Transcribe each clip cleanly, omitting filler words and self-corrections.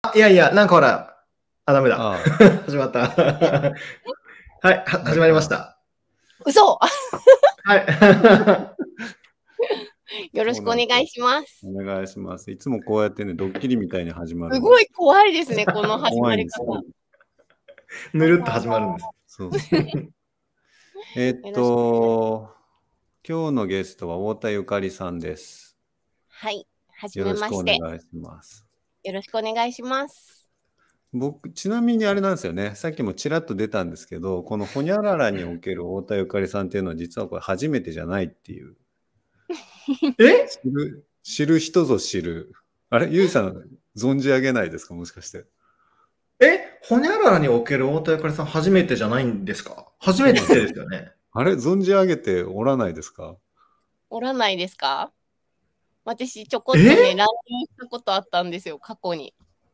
いやいや、なんかほら、ダメだ。 あ始まった。はい、始まりました。 嘘はい。 よろしくお願いします。 お願いします。いつもこうやってね、ドッキリみたいに始まる。 すごい怖いですね、この始まり方。 ぬるっと始まるんです。 そう今日のゲストは太田ゆかりさんです。 はい、はじよろしくおめまして。 願いします。 よろしくお願いします。 僕、ちなみにあれなんですよね。さっきもちらっと出たんですけど、このほにゃららにおける太田ゆかりさんっていうのは実はこれ初めてじゃないっていう。 え知る人ぞ知る。あれゆいさん存じ上げないですかもしかして。 ほにゃららにおける太田ゆかりさん初めてじゃないんですか？初めてですよね。 あれ存じ上げておらないですか？ おらないですか？私、ちょこっとね、乱入したことあったんですよ、過去に。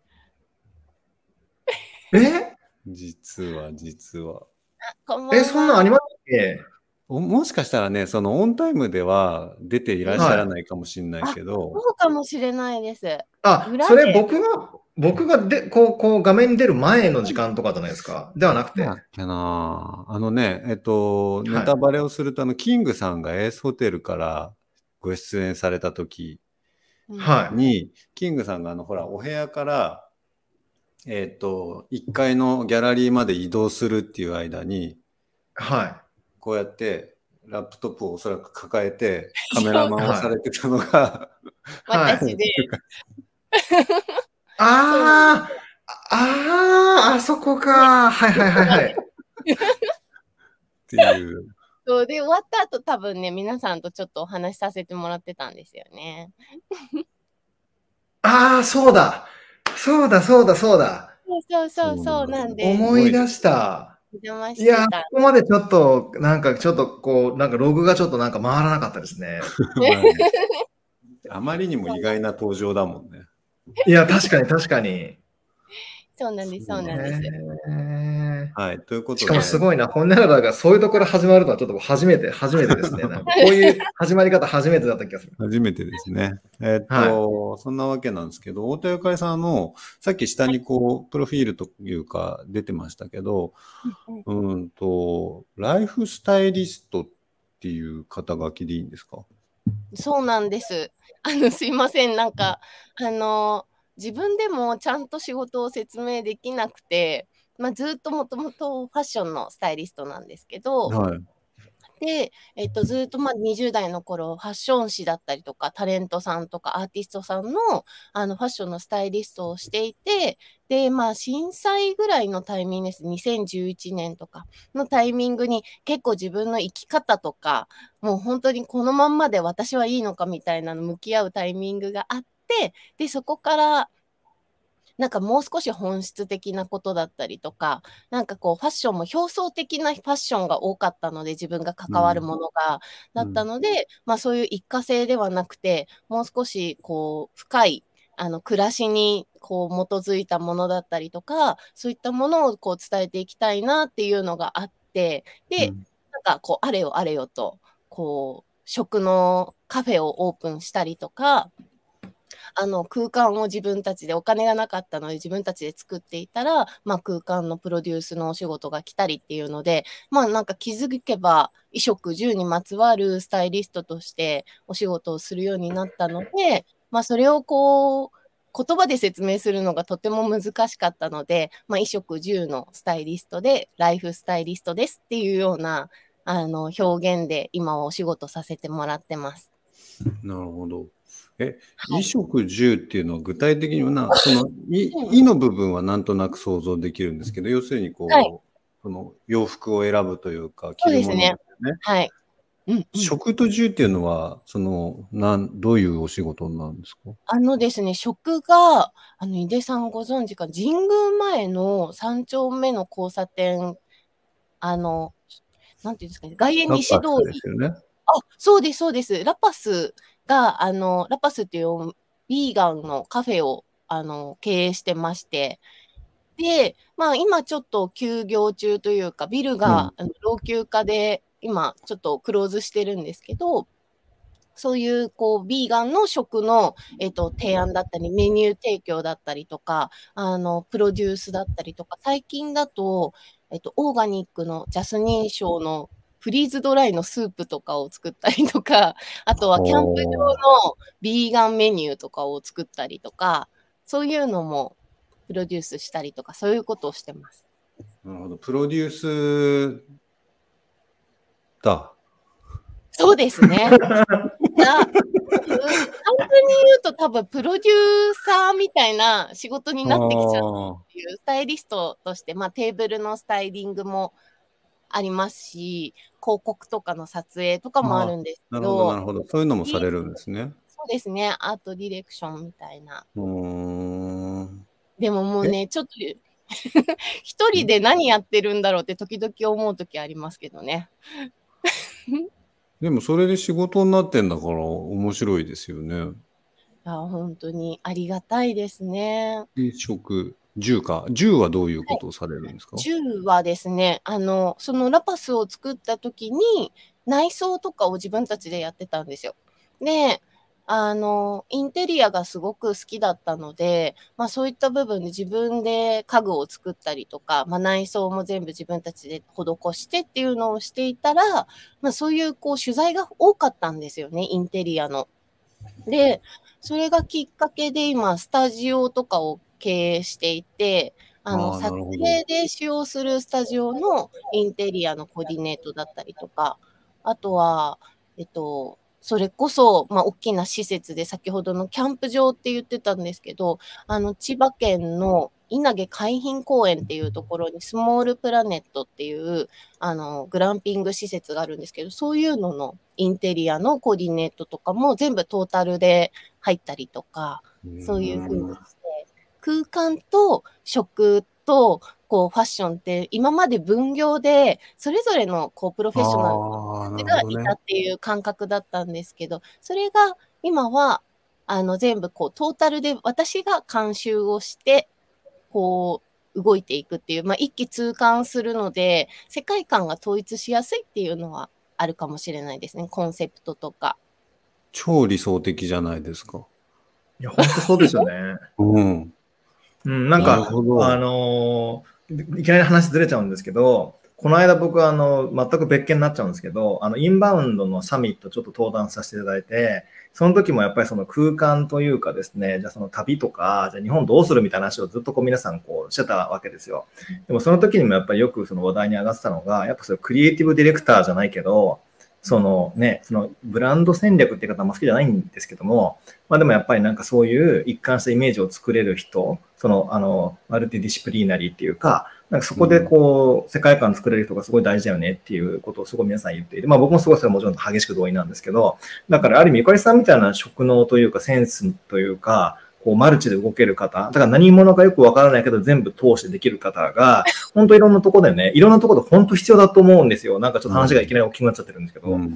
実は。 こんばんは。 そんなんありますっけ？ もしかしたらね、そのオンタイムでは出ていらっしゃらないかもしれないけど、 そうかもしれないです。 それ僕がこう画面に出る前の時間とかじゃないですか？ではなくて。 だっけなネタバレをすると、キングさんがエースホテルからご出演された時に、キングさんがほら、お部屋から、1階のギャラリーまで移動するっていう間に、こうやってラップトップをおそらく抱えてカメラマンをされてたのが私で。 あそこか。はい。 っていう。 そうで終わった後多分ね、皆さんとちょっとお話しさせてもらってたんですよね。 そうだ。そうなんで。 思い出した。いや、ここまでちょっとログがちょっと回らなかったですね。 あまりにも意外な登場だもんね。 いや、確かに。 そうなんです。 はい、ということで。 しかもすごいな、ほんならがそういうところ始まるのはちょっと初めてですね。こういう始まり方初めてだった気がする。 初めてですね。そんなわけなんですけど、太田ゆかりさんさっき下にプロフィールというか出てましたけど、ライフスタイリストっていう肩書きでいいんですか？ そうなんです。すいません、自分でもちゃんと仕事を説明できなくて、ずっともともとファッションのスタイリストなんですけど、で、ずっと20代の頃、ファッション誌だったりとか、タレントさんとかアーティストさんの、ファッションのスタイリストをしていて、で、震災ぐらいのタイミングです。2011年とかのタイミングに結構自分の生き方とか、もう本当にこのまんまで私はいいのかみたいなの向き合うタイミングがあって、で、そこからもう少し本質的なことだったりとか、ファッションも表層的なファッションが多かったので、自分が関わるものが、だったので、そういう一過性ではなくて、もう少し深い、暮らしに基づいたものだったりとか、そういったものを伝えていきたいなっていうのがあって、で、あれよあれよと、食のカフェをオープンしたりとか、空間を自分たちでお金がなかったので自分たちで作っていたら、空間のプロデュースのお仕事が来たりっていうので、気づけば衣食住にまつわるスタイリストとしてお仕事をするようになったので、それを言葉で説明するのがとても難しかったので、衣食住のスタイリストでライフスタイリストですっていうような表現で今はお仕事させてもらってます。 なるほど。衣食住っていうのは具体的にその衣の部分はなんとなく想像できるんですけど、要するにその洋服を選ぶというか着るものですね。 はい。 食と住っていうのはどういうお仕事なんですか？ ですね、食が井出さんご存知か、神宮前の3丁目の交差点、なんていうんですかね、外苑西通り。 ですよね。 そうです。ラパスがラパスっていうビーガンのカフェを経営してまして、で、今ちょっと休業中というか、ビルが老朽化で今ちょっとクローズしてるんですけど、 そういうこうビーガンの食の、提案だったり、メニュー提供だったりとか、プロデュースだったりとか、最近だと、オーガニックのジャスミン賞のフリーズドライのスープとかを作ったりとか、あとはキャンプ場のビーガンメニューとかを作ったりとか、そういうのもプロデュースしたりとか、そういうことをしてます。 なるほど。プロデュースだ。 そうですね。簡単に言うと多分プロデューサーみたいな仕事になってきちゃうっていう、スタイリストとして、まあ、テーブルのスタイリングもありますし、広告とかの撮影とかもあるんですけど。 なるほど、なるほど。そういうのもされるんですね。 そうですね。アートディレクションみたいな。でももうね、ちょっと一人で何やってるんだろうって時々思う時ありますけどね。 でもそれで仕事になってんだから面白いですよね。 本当にありがたいですね。 飲食、10か。10はどういうことをされるんですか？ 10 はですね、そのラパスを作った時に内装とかを自分たちでやってたんですよ。で、インテリアがすごく好きだったので、まあそういった部分で自分で家具を作ったりとか、まあ内装も全部自分たちで施してっていうのをしていたら、まあそういうこう取材が多かったんですよね、インテリアの。で、それがきっかけで今、スタジオとかを経営していて、撮影で使用するスタジオのインテリアのコーディネートだったりとか、あとは、それこそ、まあ、大きな施設で先ほどのキャンプ場って言ってたんですけど、千葉県の稲毛海浜公園っていうところにスモールプラネットっていう、グランピング施設があるんですけど、そういうののインテリアのコーディネートとかも全部トータルで入ったりとか、そういうふうにして、空間と食とこうファッションって今まで分業でそれぞれのこうプロフェッショナルの人がいたっていう感覚だったんですけど、それが今は全部こうトータルで私が監修をしてこう動いていくっていう、まあ、一気通貫するので世界観が統一しやすいっていうのはあるかもしれないですね。コンセプトとか。 超理想的じゃないですか。 いや、本当そうですよね。なんか、いきなり話ずれちゃうんですけど、この間僕全く別件になっちゃうんですけど、インバウンドのサミットちょっと登壇させていただいて、その時もやっぱりその空間というかですね、じゃあその旅とか、じゃあ日本どうするみたいな話をずっとこう皆さんこうしてたわけですよ。でもその時にもやっぱりよくその話題に上がってたのが、やっぱそれクリエイティブディレクターじゃないけど、そのブランド戦略っていう方あんま好きじゃないんですけども、まあでもやっぱりなんかそういう一貫したイメージを作れる人、マルティディシプリーナリーっていうか、なんかそこでこう、世界観作れる人がすごい大事だよねっていうことをすごい皆さん言っていて、まあ僕もすごいそれはもちろん激しく同意なんですけど、だからある意味ゆかりさんみたいな職能というかセンスというか、こうマルチで動ける方、だから何者かよくわからないけど全部通してできる方が、本当いろんなところでね、いろんなところで本当必要だと思うんですよ。なんかちょっと話がいきなり大きくなっちゃってるんですけど。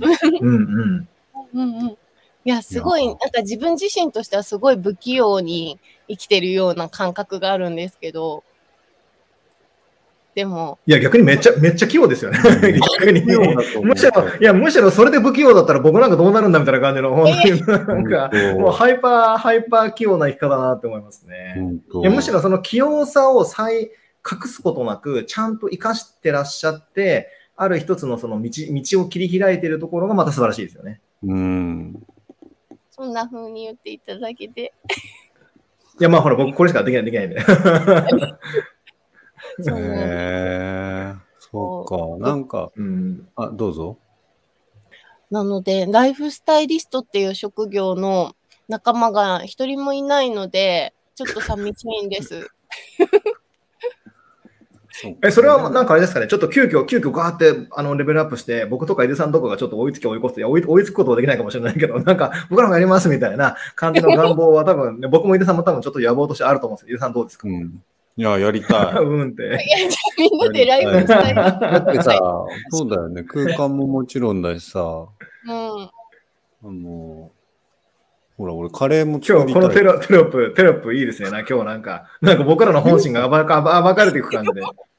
いや、すごい、なんか自分自身としてはすごい不器用に生きてるような感覚があるんですけど、でも。 いや、逆にめっちゃ器用ですよね。逆に。むしろそれで不器用だったら僕なんかどうなるんだみたいな感じの、本当になんか、もうハイパー器用な生き方だなって思いますね。いやむしろその器用さを隠すことなく、ちゃんと生かしてらっしゃって、ある一つのその道を切り開いているところがまた素晴らしいですよね。 そんな風に言っていただけて。 いや、まあほら、僕これしかできないんで。 そうか。なんか、どうぞ。 なので、ライフスタイリストっていう職業の仲間が一人もいないので、ちょっと寂しいんです。 それはなんかあれですかね、ちょっと急遽ガーってレベルアップして、僕とか井出さんとかがちょっと追いつき追い越す、追いつくことはできないかもしれないけど、なんか僕らもやりますみたいな感じの願望は多分、ね、僕も井出さんも多分ちょっと野望としてあると思うんですけど、井出さんどうですか？ いや、やりたい。 みんなでライブしたい。 だってさ、そうだよね。空間ももちろんだしさ、ほら、俺カレーも作りたい。今日このテロップいいですね。今日なんか僕らの本心が暴かれていく感じで。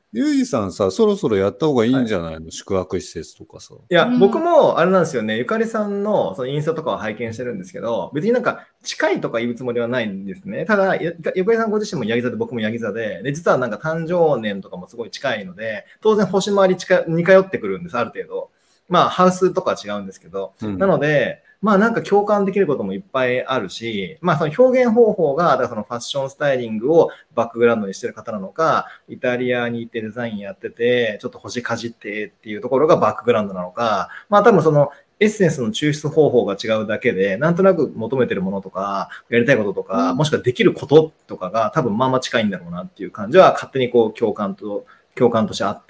ゆうじさんさ、そろそろやった方がいいんじゃないの、宿泊施設とかさ。 いや、僕もあれなんですよね、ゆかりさんのそのインスタとかを拝見してるんですけど、別になんか近いとか言うつもりはないんですね。ただ、ゆかりさんご自身もヤギ座で僕もヤギ座で、実はなんか誕生年とかもすごい近いので、当然星回り似通ってくるんです、ある程度。まあ、ハウスとかは違うんですけど、なので、まあなんか共感できることもいっぱいあるし、まあその表現方法が、だからそのファッションスタイリングをバックグラウンドにしてる方なのか、イタリアに行ってデザインやってて、ちょっと星かじってっていうところがバックグラウンドなのか、まあ多分そのエッセンスの抽出方法が違うだけで、なんとなく求めてるものとか、やりたいこととか、もしくはできることとかが多分まあまあ近いんだろうなっていう感じは勝手にこう共感としてあって、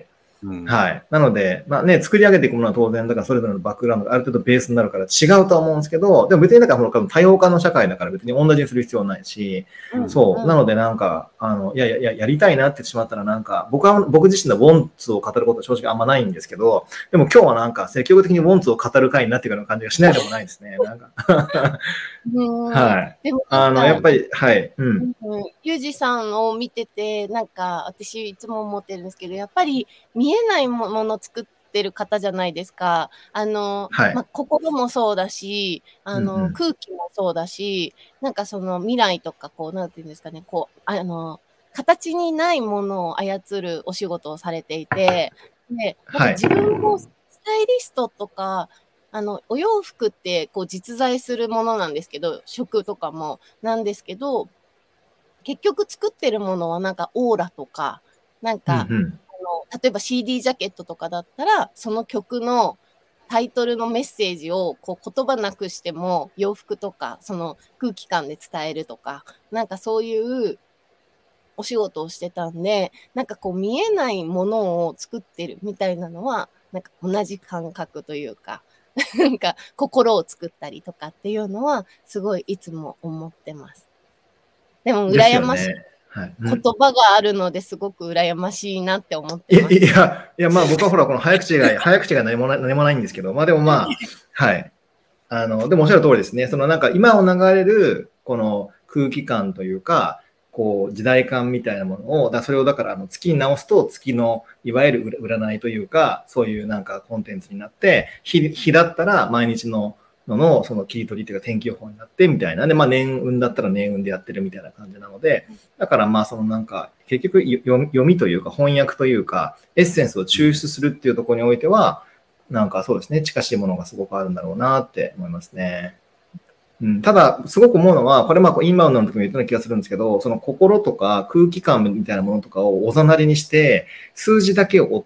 はい。なので、まあね、作り上げていくものは当然、だからそれぞれのバックグラウンドがある程度ベースになるから違うとは思うんですけど、でも別になんか多様化の社会だから別に同じにする必要ないし、そう。なのでなんか、やりたいなってしまったらなんか、僕自身のウォンツを語ることは正直あんまないんですけど、でも今日はなんか積極的にウォンツを語る回になっていくような感じがしないでもないですね。なんかはい。でもやっぱり、はい。 ユージさんを見てて、なんか私いつも思ってるんですけど、やっぱり見えないものを作ってる方じゃないですか。まあ、心もそうだし、空気もそうだし、なんかその未来とか、こう、なんていうんですかね、こう、形にないものを操るお仕事をされていて、で、なんか自分もスタイリストとか、お洋服ってこう実在するものなんですけど、食とかもなんですけど、結局作ってるものはなんかオーラとか、なんか、例えば CD ジャケットとかだったら、その曲のタイトルのメッセージをこう言葉なくしても洋服とかその空気感で伝えるとか、なんかそういうお仕事をしてたんで、なんかこう見えないものを作ってるみたいなのは、なんか同じ感覚というか、なんか心を作ったりとかっていうのはすごいいつも思ってます。でも羨ましい言葉があるのですごく羨ましいなって思ってます。 いや、まあ僕はほらこの早口が何もないんですけど、まあでもまあ、はい。でもおっしゃる通りですね。そのなんか今を流れるこの空気感というか、こう時代感みたいなものを、それをだから月に直すと月のいわゆる占いというか、そういうなんかコンテンツになって、日だったら毎日のその切り取りというか天気予報になってみたいな。で、まあ年運だったら年運でやってるみたいな感じなので、だからまあそのなんか結局読みというか翻訳というか、エッセンスを抽出するっていうところにおいては、なんかそうですね、近しいものがすごくあるんだろうなって思いますね。ただ、すごく思うのは、これインバウンドの時も言ったような気がするんですけど、その心とか空気感みたいなものとかをおざなりにして、数字だけを追って、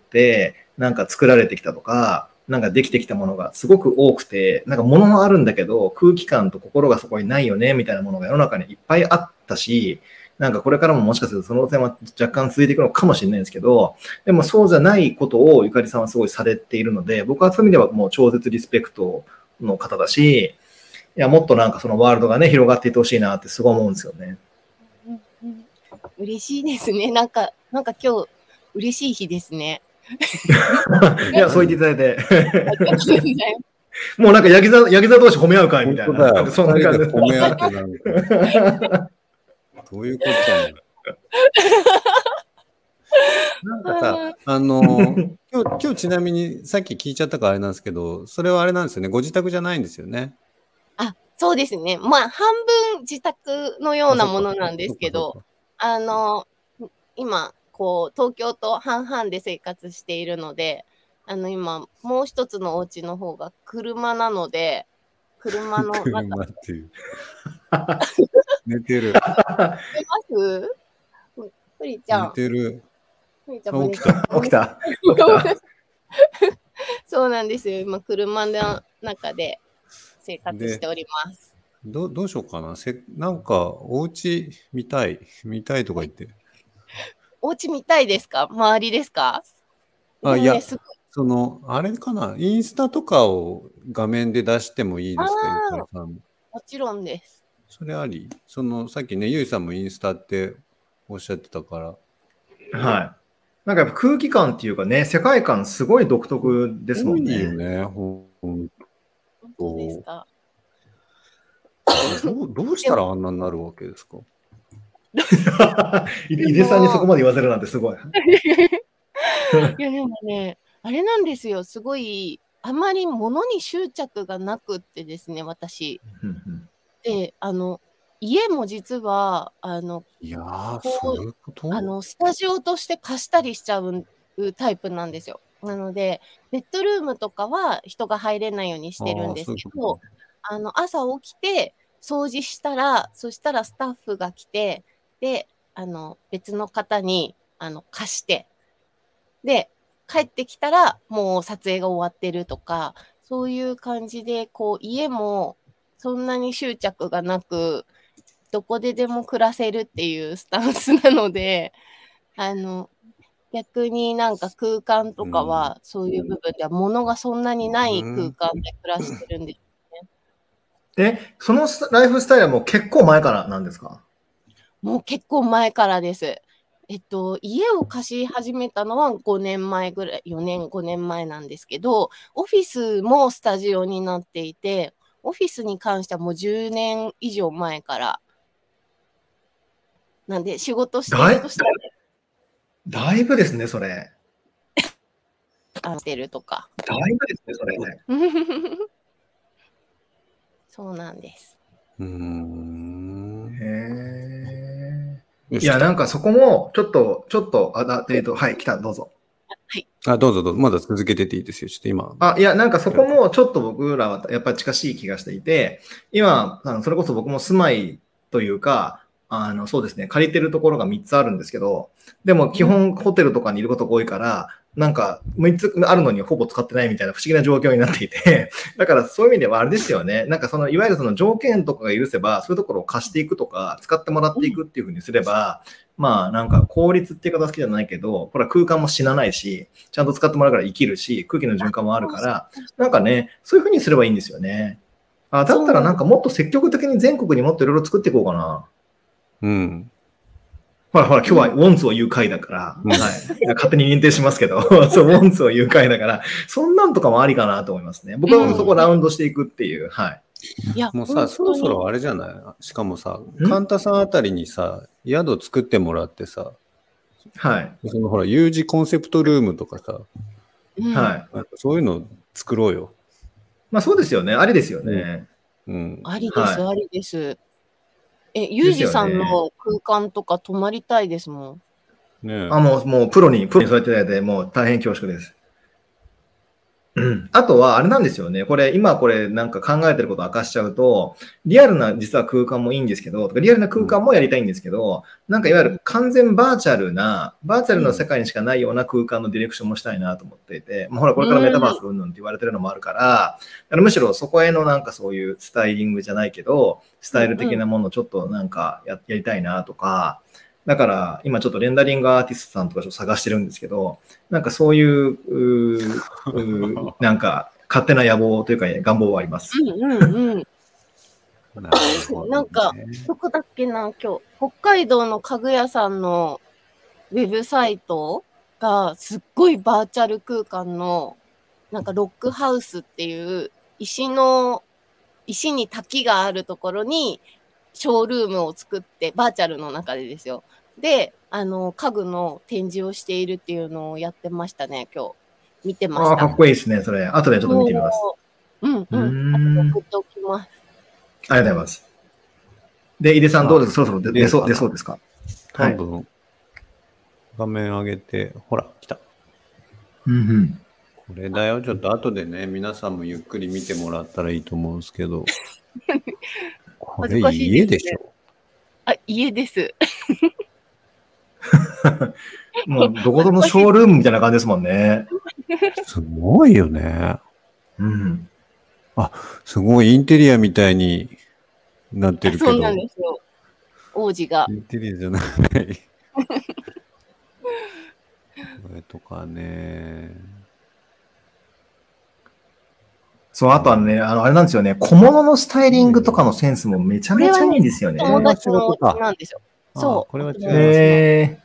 なんか作られてきたとか、なんかできてきたものがすごく多くて、なんか物はあるんだけど、空気感と心がそこにないよね、みたいなものが世の中にいっぱいあったし、なんかこれからももしかするとその点は若干続いていくのかもしれないんですけど、でもそうじゃないことをゆかりさんはすごいされているので、僕はそういう意味ではもう超絶リスペクトの方だし、いや、もっとなんかそのワールドがね、広がっていってほしいなってすごい思うんですよね。 嬉しいですね。なんか今日、嬉しい日ですね。 いや、そう言っていただいて。もうなんかヤギ座同士褒め合う会みたいな。なんかそんな感じで。 褒め合ってなんか。どういうことなのなんかさ、今日ちなみにさっき聞いちゃったからあれなんですけど、それはあれなんですよね。ご自宅じゃないんですよね。 あ、そうですね。まあ、半分自宅のようなものなんですけど、今、こう、東京と半々で生活しているので、今、もう一つのお家の方が車なので、車の中。 車っていう。寝てる。 寝ますプリちゃん。 寝てる。 起きた。 そうなんですよ。今、車の中で生活しております。 どうしようかな。なんか、お家見たいとか言って。 お家見たいですか？周りですか？ いや、あれかな。インスタとかを画面で出してもいいですか？ もちろんです。 それあり？さっきね、ゆいさんもインスタっておっしゃってたから。 はい。なんかやっぱ空気感っていうかね、世界観すごい独特ですもんね。 いいよね、本当ですか？ どうしたらあんなになるわけですか？ 井出さんにそこまで言わせるなんてすごい。 いやでもね、あれなんですよ。すごい、あまり物に執着がなくってですね、私。で、家も実は、 いやー、そういうことスタジオとして貸したりしちゃうタイプなんですよ。なので、ベッドルームとかは人が入れないようにしてるんですけど、朝起きて掃除したら、そしたらスタッフが来て、で、別の方に、貸して、で、帰ってきたらもう撮影が終わってるとか、そういう感じで、こう、家もそんなに執着がなく、どこででも暮らせるっていうスタンスなので、逆になんか空間とかは、そういう部分では物がそんなにない空間で暮らしてるんですね。そのライフスタイルはもう結構前からなんですか？ もう結構前からです。家を貸し始めたのは5年前ぐらい、4年、5年前なんですけど、オフィスもスタジオになっていて、オフィスに関してはもう10年以上前から。なんで、仕事してるとしたら。 だいぶですね、それ。 してるとか。 だいぶですね、それ。 そうなんです。 へいや、なんかそこも、ちょっと、はい、来た、どうぞ。 はい。 どうぞどうぞ。まだ続けてていいですよ。ちょっと今。 いや、なんかそこも、ちょっと僕らはやっぱり近しい気がしていて、今、それこそ僕も住まいというか、そうですね、借りてるところが3つあるんですけど、でも基本ホテルとかにいることが多いから、なんか3つあるのにほぼ使ってないみたいな不思議な状況になっていて、だからそういう意味ではあれですよね、なんかいわゆるその条件とかが許せば、そういうところを貸していくとか、使ってもらっていくっていうふうにすれば、まあなんか効率っていう方好きじゃないけど、これは空間も死なないし、ちゃんと使ってもらうから生きるし、空気の循環もあるから、なんかね、そういうふうにすればいいんですよね。だったらなんかもっと積極的に全国にもっといろいろ作っていこうかな。ほら、今日はウォンツを言う回だから、はい。勝手に認定しますけど、そう、ウォンツを言う回だから、そんなんとかもありかなと思いますね。僕はそこラウンドしていくっていう、はい。 いや、 もうさ、そろそろあれじゃない？しかもさ、カンタさんあたりにさ、宿作ってもらってさ、 はい。 ほら、有事コンセプトルームとかさ、 はい。 そういうの作ろうよ。 まあそうですよね。ありですよね。 ありです、ありです。ユージさんの空間とか泊まりたいですもん。ねもうプロにそうやっていただいて、もう大変恐縮です。あとは、あれなんですよね。今これなんか考えてることを明かしちゃうと、リアルな実は空間もいいんですけど、リアルな空間もやりたいんですけど、なんかいわゆる完全バーチャルの世界にしかないような空間のディレクションもしたいなと思っていて、ほら、これからメタバースうんぬんって言われてるのもあるから、むしろそこへのなんかそういうスタイリングじゃないけど、スタイル的なものをちょっとなんかやりたいなとか、だから今ちょっとレンダリングアーティストさんとかちょっと探してるんですけど、なんかそういうなんか勝手な野望というか願望はあります。 なんか、どこだっけな、今日、北海道の家具屋さんのウェブサイトがすっごいバーチャル空間の、なんかロックハウスっていう石に滝があるところにショールームを作って、バーチャルの中でですよ。で、家具の展示をしているっていうのをやってましたね、今日。見てました。 かっこいいですね、それ。後でちょっと見てみます。 後で送っておきます。 ありがとうございます。で、井出さんどうですか？そろそろ出そうですか？ 多分、画面上げて、ほら、来た。これだよ、ちょっと後でね、皆さんもゆっくり見てもらったらいいと思うんですけど。これ家でしょ？ 家です。 もうどこぞのショールームみたいな感じですもんね。 すごいよね。すごいインテリアみたいになってるけど。 そうなんですよ。王子が。 インテリアじゃない。これとかね。 そう、あとはね、あれなんですよね、小物のスタイリングとかのセンスもめちゃめちゃいいんですよね。 友達のお家なんですよ。そう。 これは違いますね。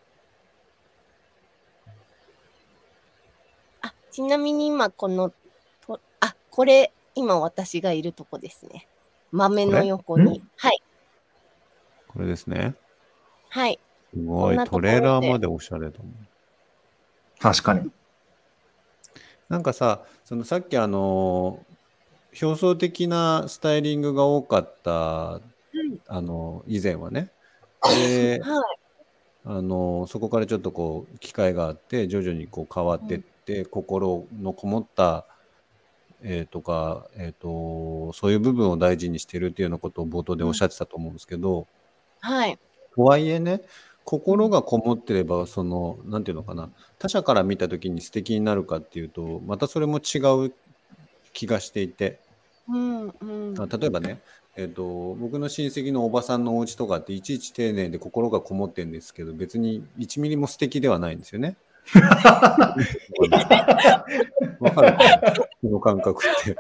ちなみに今これ、今私がいるとこですね。豆の横に。はい。 これですね。 はい。 すごい、トレーラーまでおしゃれだもん。 確かに。 なんかさ、さっき表層的なスタイリングが多かった、以前はね。で、 はい、 そこからちょっとこう機会があって徐々にこう変わってって、心のこもったとか、そういう部分を大事にしてるっていうようなことを冒頭でおっしゃってたと思うんですけど、 はい。 とはいえね、心がこもってれば、なんていうのかな、他者から見た時に素敵になるかっていうと、またそれも違う気がしていて、例えばね、僕の親戚のおばさんのお家とかっていちいち丁寧で心がこもってるんですけど、別に1ミリも素敵ではないんですよね。わかるかな、この感覚って。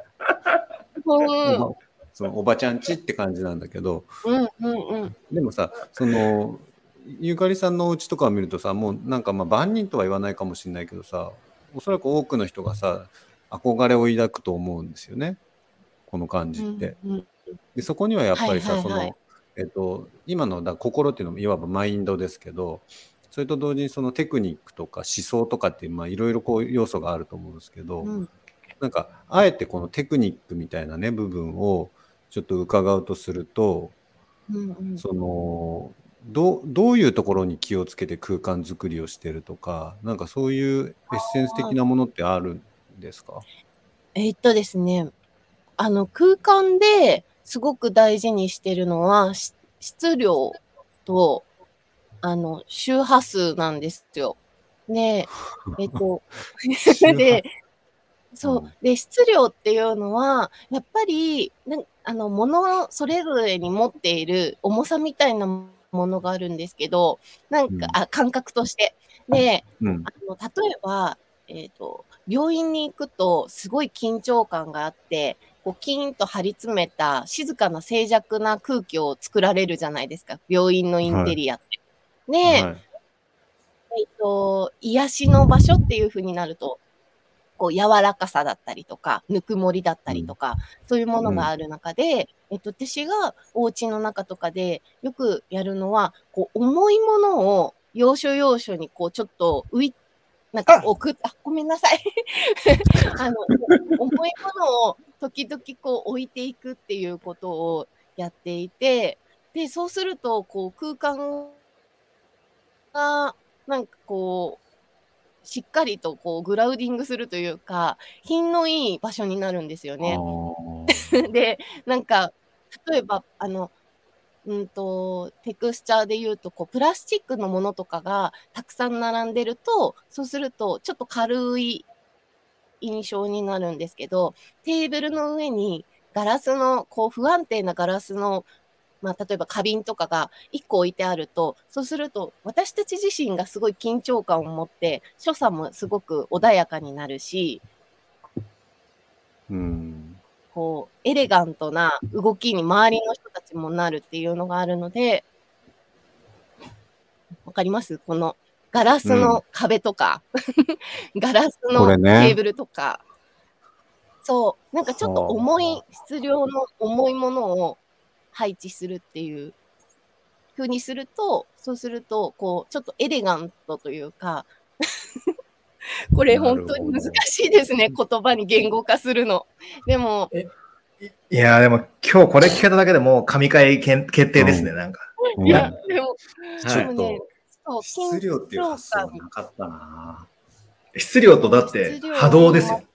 そのおばちゃんちって感じなんだけど、でもさ、ゆかりさんのお家とかを見るとさ、もうなんか万人とは言わないかもしれないけどさ、おそらく多くの人がさ、憧れを抱くと思うんですよね、この感じって。でそこにはやっぱりさ、今の心っていうのもいわばマインドですけど、それと同時にそのテクニックとか思想とかっていろいろこう要素があると思うんですけど、なんかあえてこのテクニックみたいなね部分をちょっと伺うとすると、どういうところに気をつけて空間作りをしてるとか、なんかそういうエッセンス的なものってあるんですか？ ですね、空間ですごく大事にしてるのは、質量と、周波数なんですよ。で、で、で、質量っていうのは、やっぱり、物それぞれに持っている重さみたいなものがあるんですけど、感覚として。で、例えば、病院に行くとすごい緊張感があって、こうキーンと張り詰めた静かな静寂な空気を作られるじゃないですか、病院のインテリアって。で、癒しの場所っていう風になると、こう柔らかさだったりとか、ぬくもりだったりとか、そういうものがある中で、私がお家の中とかでよくやるのは、こう重いものを要所要所にこうちょっとごめんなさい。重いものを時々こう置いていくっていうことをやっていて、で、そうするとこう空間がなんかこうしっかりとこうグラウディングするというか、品のいい場所になるんですよね。で、なんか例えばテクスチャーで言うと、こうプラスチックのものとかがたくさん並んでると、そうするとちょっと軽い印象になるんですけど、テーブルの上にガラスのこう不安定なガラスの例えば花瓶とかが1個置いてあると、そうすると私たち自身がすごい緊張感を持って、所作もすごく穏やかになるし、こうエレガントな動きに周りの人たちもなるっていうのがあるので、わかります？このガラスの壁とか、ガラスのテーブルとか、そうなんかちょっと重い質量の重いものを配置するっていう風にすると、そうするとこうちょっとエレガントというかこれ本当に難しいですね、言葉に言語化するの。でもいやでも今日これ聞けただけでもう神回決定ですね、なんか。 いやでもちょっと質量っていう発想はなかったな。 質量とだって波動ですよ。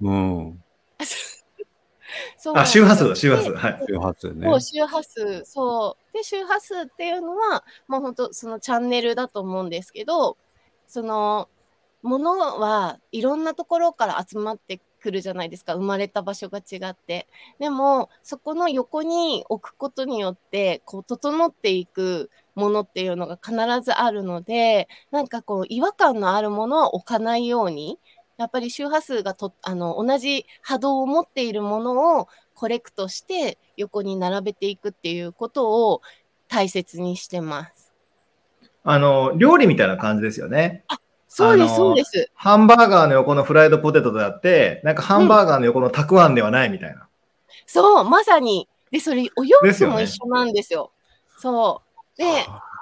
周波数だ、周波数。はい。 周波数ね。 そう、周波数。そう。で、周波数っていうのは、もう本当そのチャンネルだと思うんですけど、その、ものはいろんなところから集まってくるじゃないですか。生まれた場所が違って。でも、そこの横に置くことによって、こう、整っていくものっていうのが必ずあるので、なんかこう、違和感のあるものは置かないように、やっぱり周波数が同じ波動を持っているものをコレクトして横に並べていくっていうことを大切にしてます。 料理みたいな感じですよね。 そうです、そうです。 ハンバーガーの横のフライドポテトであって、なんかハンバーガーの横のたくあんではないみたいな。 そう、まさに。で、それお洋服も一緒なんですよ。そう。で、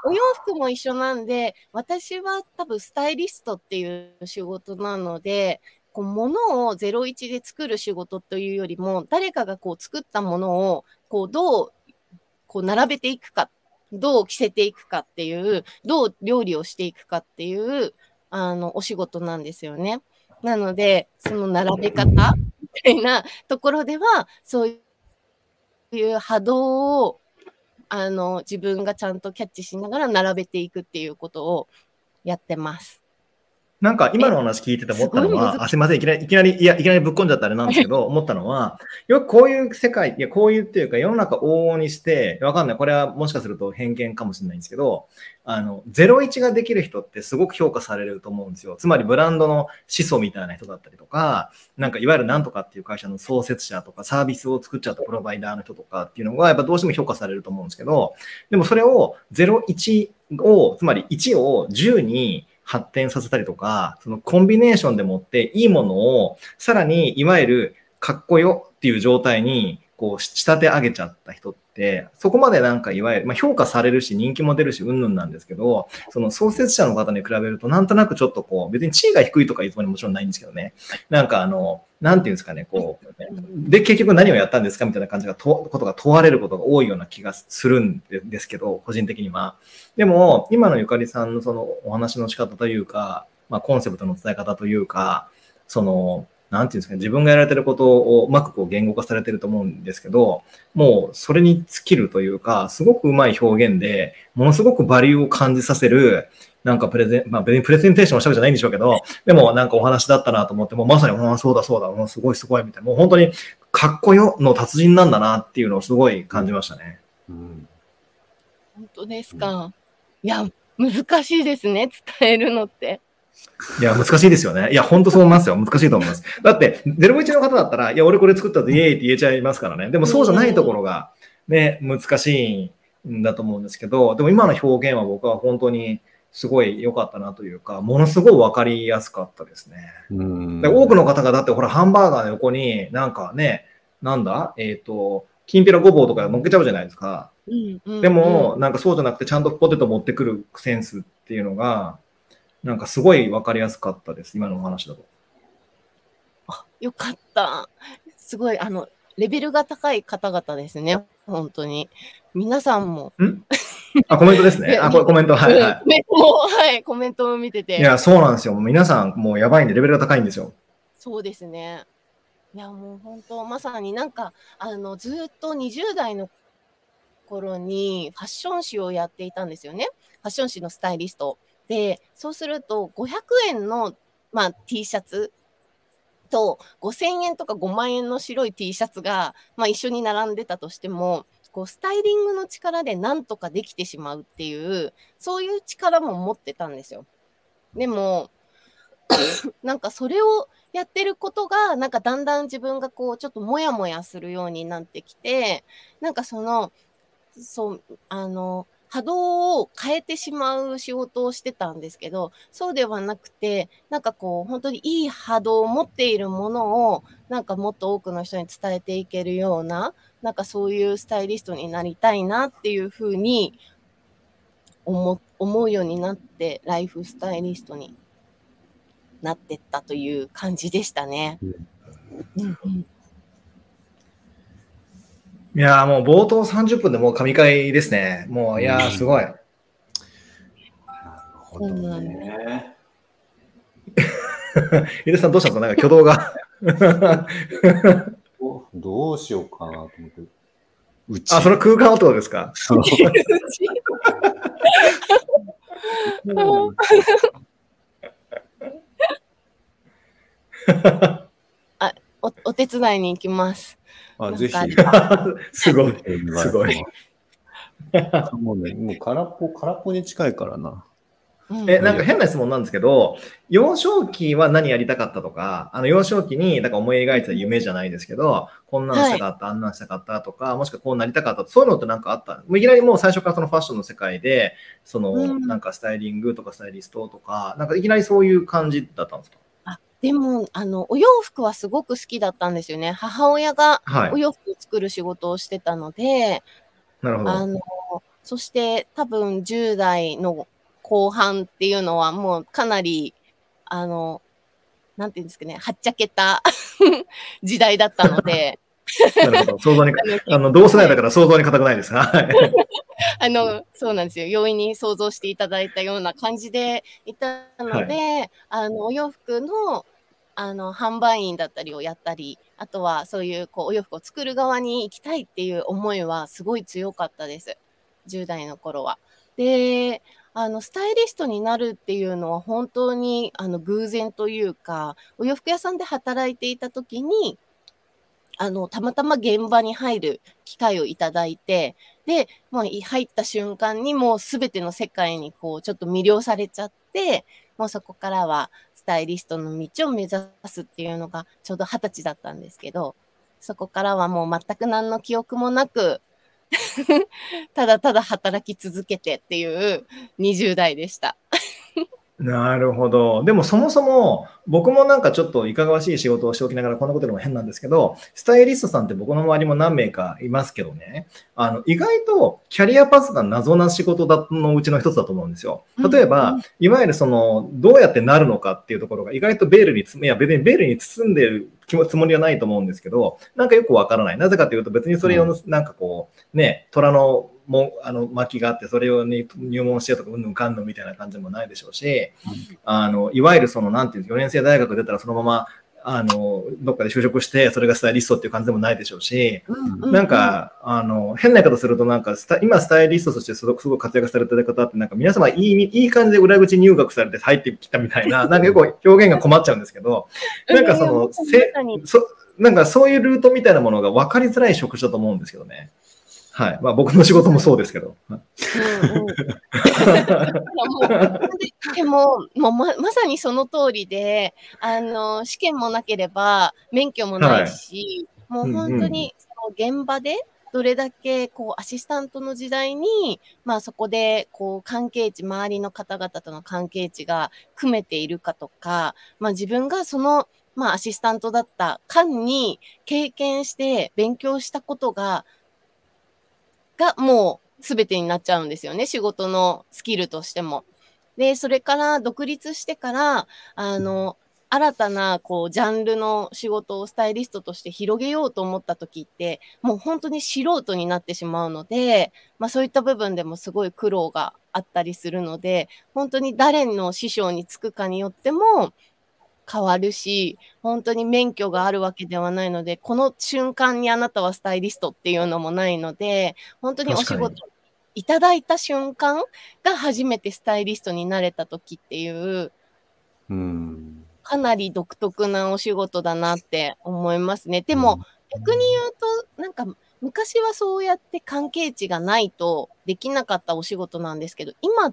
お洋服も一緒なんで、私は多分スタイリストっていう仕事なので、こう物を01で作る仕事というよりも、誰かがこう作ったものをこうどうこう並べていくか、どう着せていくかっていう、どう料理をしていくかっていうお仕事なんですよね。なので、その並べ方みたいなところでは、そういう波動を自分がちゃんとキャッチしながら並べていくっていうことをやってます。 なんか今の話聞いてて思ったのは、すいません、いきなりぶっ込んじゃったあれなんですけど、思ったのは、よくこういう世界、いや、こういうっていうか、世の中往々にして、わかんない、これはもしかすると偏見かもしれないんですけど、01ができる人ってすごく評価されると思うんですよ。つまりブランドの始祖みたいな人だったりとか、なんかいわゆるなんとかっていう会社の創設者とか、サービスを作っちゃったプロバイダーの人とかっていうのが、やっぱどうしても評価されると思うんですけど、でもそれを01を、つまり1を10に発展させたりとか、そのコンビネーションでもっていいものをさらにいわゆるかっこよっていう状態にこう仕立て上げちゃった人って、そこまでなんかいわゆる、評価されるし人気も出るしうんぬんなんですけど、その創設者の方に比べるとなんとなくちょっとこう別に地位が低いとかいうつもりももちろんないんですけどね、なんかなんていうんですかね、こう、で、結局何をやったんですかみたいな感じがことが問われることが多いような気がするんですけど、個人的には。でも、今のゆかりさんのそのお話の仕方というか、コンセプトの伝え方というか、その、なんていうんですかね、自分がやられてることをうまくこう言語化されてると思うんですけど、もうそれに尽きるというか、すごくうまい表現で、ものすごくバリューを感じさせる、なんか別にプレゼンテーションをしたわけじゃないんでしょうけど、でもなんかお話だったなと思って、もうまさに、そうだそうだ、すごいすごいみたいな、もう本当にかっこよの達人なんだなっていうのをすごい感じましたね。 本当ですか。いや、難しいですね、伝えるのって。 いや、難しいですよね。いや、本当そう思いますよ。難しいと思います。だって、01の方だったら、いや、俺これ作ったってイエーイって言えちゃいますからね。でもそうじゃないところがね、難しいんだと思うんですけど、でも今の表現は僕は本当にすごい良かったなというか、ものすごい分かりやすかったですね。で多くの方がだってほら、ハンバーガーの横になんかね、なんだきんぴらごぼうとか乗っけちゃうじゃないですか。でも、なんかそうじゃなくてちゃんとポテト持ってくるセンスっていうのが、なんかすごい分かりやすかったです、今のお話だと。 よかった。すごい、レベルが高い方々ですね、本当に。皆さんも。 コメントですね。これコメント、はいはい。 コメントを見てて。 いや、そうなんですよ。皆さん、もうやばいんで、レベルが高いんですよ。 そうですね。いや、もう本当、まさになんか、ずっと20代の頃にファッション誌をやっていたんですよね。ファッション誌のスタイリスト。で、そうすると、500円の、T シャツと5000円とか5万円の白い T シャツが、一緒に並んでたとしても、こうスタイリングの力でなんとかできてしまうっていう、そういう力も持ってたんですよ。でも、なんかそれをやってることが、なんかだんだん自分がこうちょっとモヤモヤするようになってきて、なんか波動を変えてしまう仕事をしてたんですけど、そうではなくて、なんかこう、本当にいい波動を持っているものを、なんかもっと多くの人に伝えていけるような、なんかそういうスタイリストになりたいなっていうふうに思うようになって、ライフスタイリストになってったという感じでしたね。 いやもう冒頭30分でもう神回ですね。もう、いやすごい。なるほどね。 井出さんどうしたんですか？なんか挙動が。 どうしようかなと思って。 その空間音ですか？ お手伝いに行きます。 ぜひ。 すごい。すごい。 もう空っぽに近いからな。 なんか変な質問なんですけど、幼少期は何やりたかったとか、幼少期になんか思い描いてた夢じゃないですけど、こんなんしたかった、あんなんしたかったとか、もしくはこうなりたかった、そういうのってなんかあった？いきなりもう最初からそのファッションの世界で、なんかスタイリングとかスタイリストとか、なんかいきなりそういう感じだったんですか？ でも、お洋服はすごく好きだったんですよね。母親がお洋服を作る仕事をしてたので、 なるほど。 そして多分10代の後半っていうのはもうかなり、なんていうんですかね、はっちゃけた時代だったので。 なるほど。想像に、同世代だから想像に固くないですが。 そうなんですよ。容易に想像していただいたような感じでいたので、お洋服の、販売員だったりをやったり、あとはそういう、お洋服を作る側に行きたいっていう思いはすごい強かったです。10代の頃は。で、スタイリストになるっていうのは本当に、偶然というか、お洋服屋さんで働いていた時に、たまたま現場に入る機会をいただいて、で、もう入った瞬間にもうすべての世界にちょっと魅了されちゃって、もうそこからはスタイリストの道を目指すっていうのがちょうど20歳だったんですけど、そこからはもう全く何の記憶もなく、ただただ働き続けてっていう20代でした。 なるほど。でもそもそも僕もなんかちょっといかがわしい仕事をしておきながらこんなことでも変なんですけど、スタイリストさんって僕の周りも何名かいますけどね、意外とキャリアパスが謎な仕事のうちの一つだと思うんですよ。例えば、いわゆるどうやってなるのかっていうところが意外と別にベールに包んでるつもりはないと思うんですけど、なんかよくわからない。なぜかというと別にそれをなんか虎の巻きがあって、それを、ね、入門してとか、うんぬんかんぬんみたいな感じもないでしょうし、いわゆるなんていう4年生大学出たらそのまま、どっかで就職して、それがスタイリストっていう感じでもないでしょうし、なんか、変な言い方すると、なんか今スタイリストとしてすごく活躍されてる方って、なんか皆様いい感じで裏口入学されて入ってきたみたいな、なんかよく表現が困っちゃうんですけど、なんかなんかそういうルートみたいなものが分かりづらい職種だと思うんですけどね。はい。まあ僕の仕事もそうですけど。 でも、まさにその通りで、試験もなければ、免許もないし、もう本当にその現場で、どれだけアシスタントの時代に、そこで関係値、周りの方々との関係値が組めているかとか、自分がその、アシスタントだった間に経験して勉強したことがもう全てになっちゃうんですよね、仕事のスキルとしても。で、それから独立してから、新たなジャンルの仕事をスタイリストとして広げようと思った時って、もう本当に素人になってしまうので、そういった部分でもすごい苦労があったりするので、本当に誰の師匠につくかによっても変わるし、本当に免許があるわけではないので、この瞬間にあなたはスタイリストっていうのもないので、本当にお仕事いただいた瞬間が初めてスタイリストになれた時っていう、かなり独特なお仕事だなって思いますね。でも、逆に言うと、なんか昔はそうやって関係値がないとできなかったお仕事なんですけど、今って、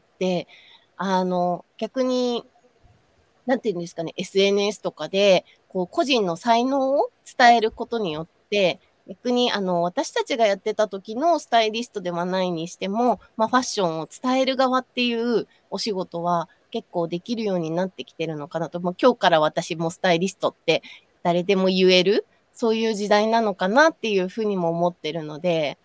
逆に、なんていうんですかね、SNS とかで、個人の才能を伝えることによって、逆に私たちがやってた時のスタイリストではないにしても、ファッションを伝える側っていうお仕事は結構できるようになってきてるのかなと、もう今日から私もスタイリストって誰でも言える、そういう時代なのかなっていうふうにも思ってるので。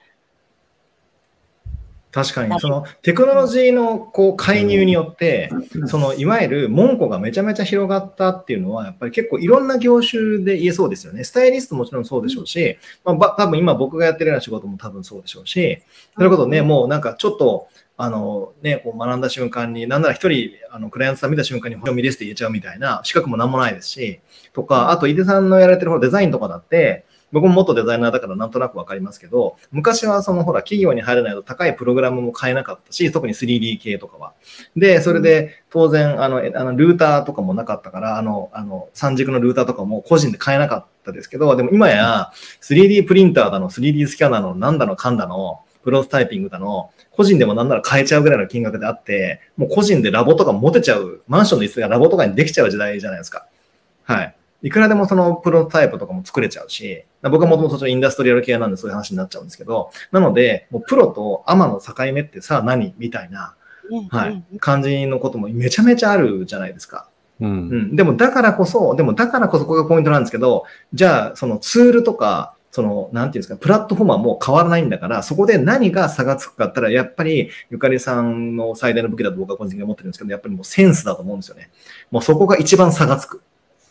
確かに、そのテクノロジーの介入によって、いわゆる門戸がめちゃめちゃ広がったっていうのは、やっぱり結構いろんな業種で言えそうですよね。スタイリストもちろんそうでしょうし、多分今僕がやってるような仕事も多分そうでしょうし、それこそね、もうなんかちょっと、学んだ瞬間に、なんなら一人、クライアントさん見た瞬間に、本読みですって言えちゃうみたいな、資格もなんもないですし、とか、あと、井出さんのやられてるデザインとかだって、僕も元デザイナーだからなんとなくわかりますけど、昔は企業に入らないと高いプログラムも買えなかったし、特に 3D 系とかは。で、それで当然、ルーターとかもなかったから、三軸のルーターとかも個人で買えなかったですけど、でも今や 3D プリンターだの、3D スキャナーのなんだのかんだの、プロトタイピングだの、個人でもなんなら買えちゃうぐらいの金額であって、もう個人でラボとか持てちゃう、マンションの椅子がラボとかにできちゃう時代じゃないですか。はい。いくらでもそのプロトタイプとかも作れちゃうし、僕はもともとインダストリアル系なんでそういう話になっちゃうんですけど、なので、もうプロとアマの境目ってさあ何みたいな、はい、感じのこともめちゃめちゃあるじゃないですか。でもだからこそここがポイントなんですけど、じゃあそのツールとかなんていうんですか、プラットフォームはもう変わらないんだから、そこで何が差がつくかったら、やっぱりゆかりさんの最大の武器だと僕は個人的に思ってるんですけど、やっぱりもうセンスだと思うんですよね。もうそこが一番差がつく。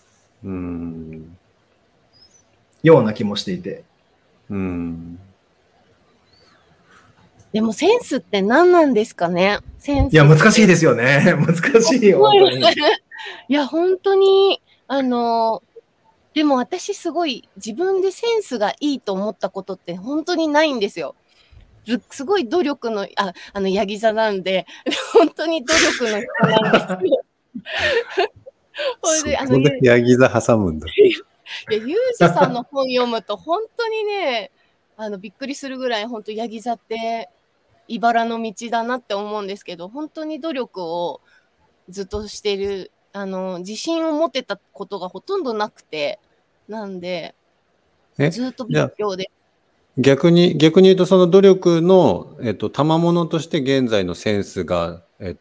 ような気もしていて。 でもセンスって何なんですかね。センス。 いや、難しいですよね。難しいよ、本当に。 いや、本当に、でも私すごい自分でセンスがいいと思ったことって本当にないんですよ。すごい努力の、ヤギ座なんで、本当に努力の人なんですよ。 そこでヤギ座挟むんだ。 いや、ユージさんの本読むと本当にね、びっくりするぐらい本当ヤギ座って茨の道だなって思うんですけど、本当に努力をずっとしてる、自信を持てたことがほとんどなくて、なんで、ずっと勉強で。 逆に言うと、その努力の、賜物として現在のセンスが、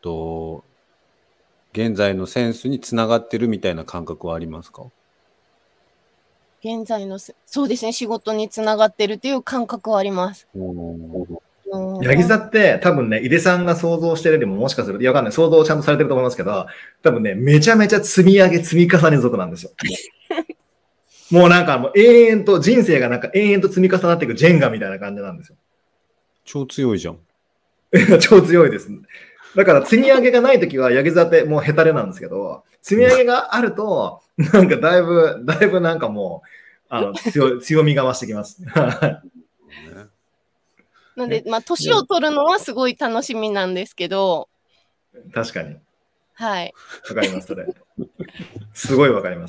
現在のセンスにつながってるみたいな感覚はありますか？ 現在の、そうですね、仕事につながってるっていう感覚はあります。 ヤギ座って多分ね、井出さんが想像してるよりももしかすると、いやわかんない、想像ちゃんとされてると思いますけど、多分ね、めちゃめちゃ積み上げ、積み重ね族なんですよ。もうなんかもう永遠と、人生がなんか永遠と積み重なっていくジェンガみたいな感じなんですよ。 超強いじゃん。 超強いです。だから積み上げがないときはヤギ座ってもうヘタレなんですけど、積み上げがあると、なんかだいぶなんかもう、強みが増してきます。 なんで、まあ、年を取るのはすごい楽しみなんですけど。 確かに。 はい。 わかります、それ。すごいわかります。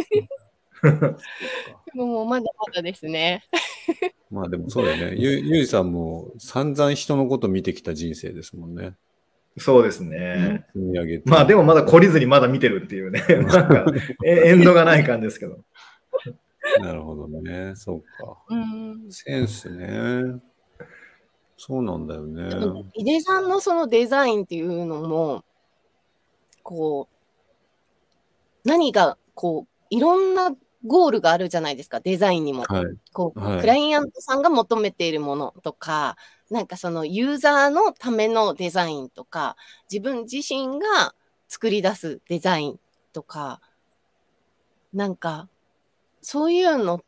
もうまだまだですね。 まあでもそうだよね。ゆうじさんも散々人のこと見てきた人生ですもんね。 そうですね。まあでもまだ懲りずにまだ見てるっていうね。なんか、エンドがない感じですけど。 なるほどね。そうか。センスね。そうなんだよね。 井出さんのそのデザインっていうのも、こう、何が、こう、いろんなゴールがあるじゃないですか、デザインにも。こう、クライアントさんが求めているものとか、なんかそのユーザーのためのデザインとか、自分自身が作り出すデザインとか、なんか、そういうのって、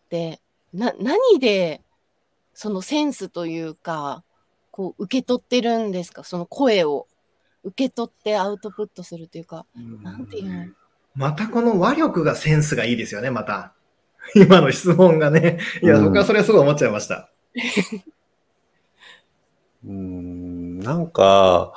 何で、そのセンスというか、こう、受け取ってるんですか？その声を。受け取ってアウトプットするというか、なんていうの？ またこの和力がセンスがいいですよね、また。今の質問がね。いや、僕はそれはすごい思っちゃいました。 なんか、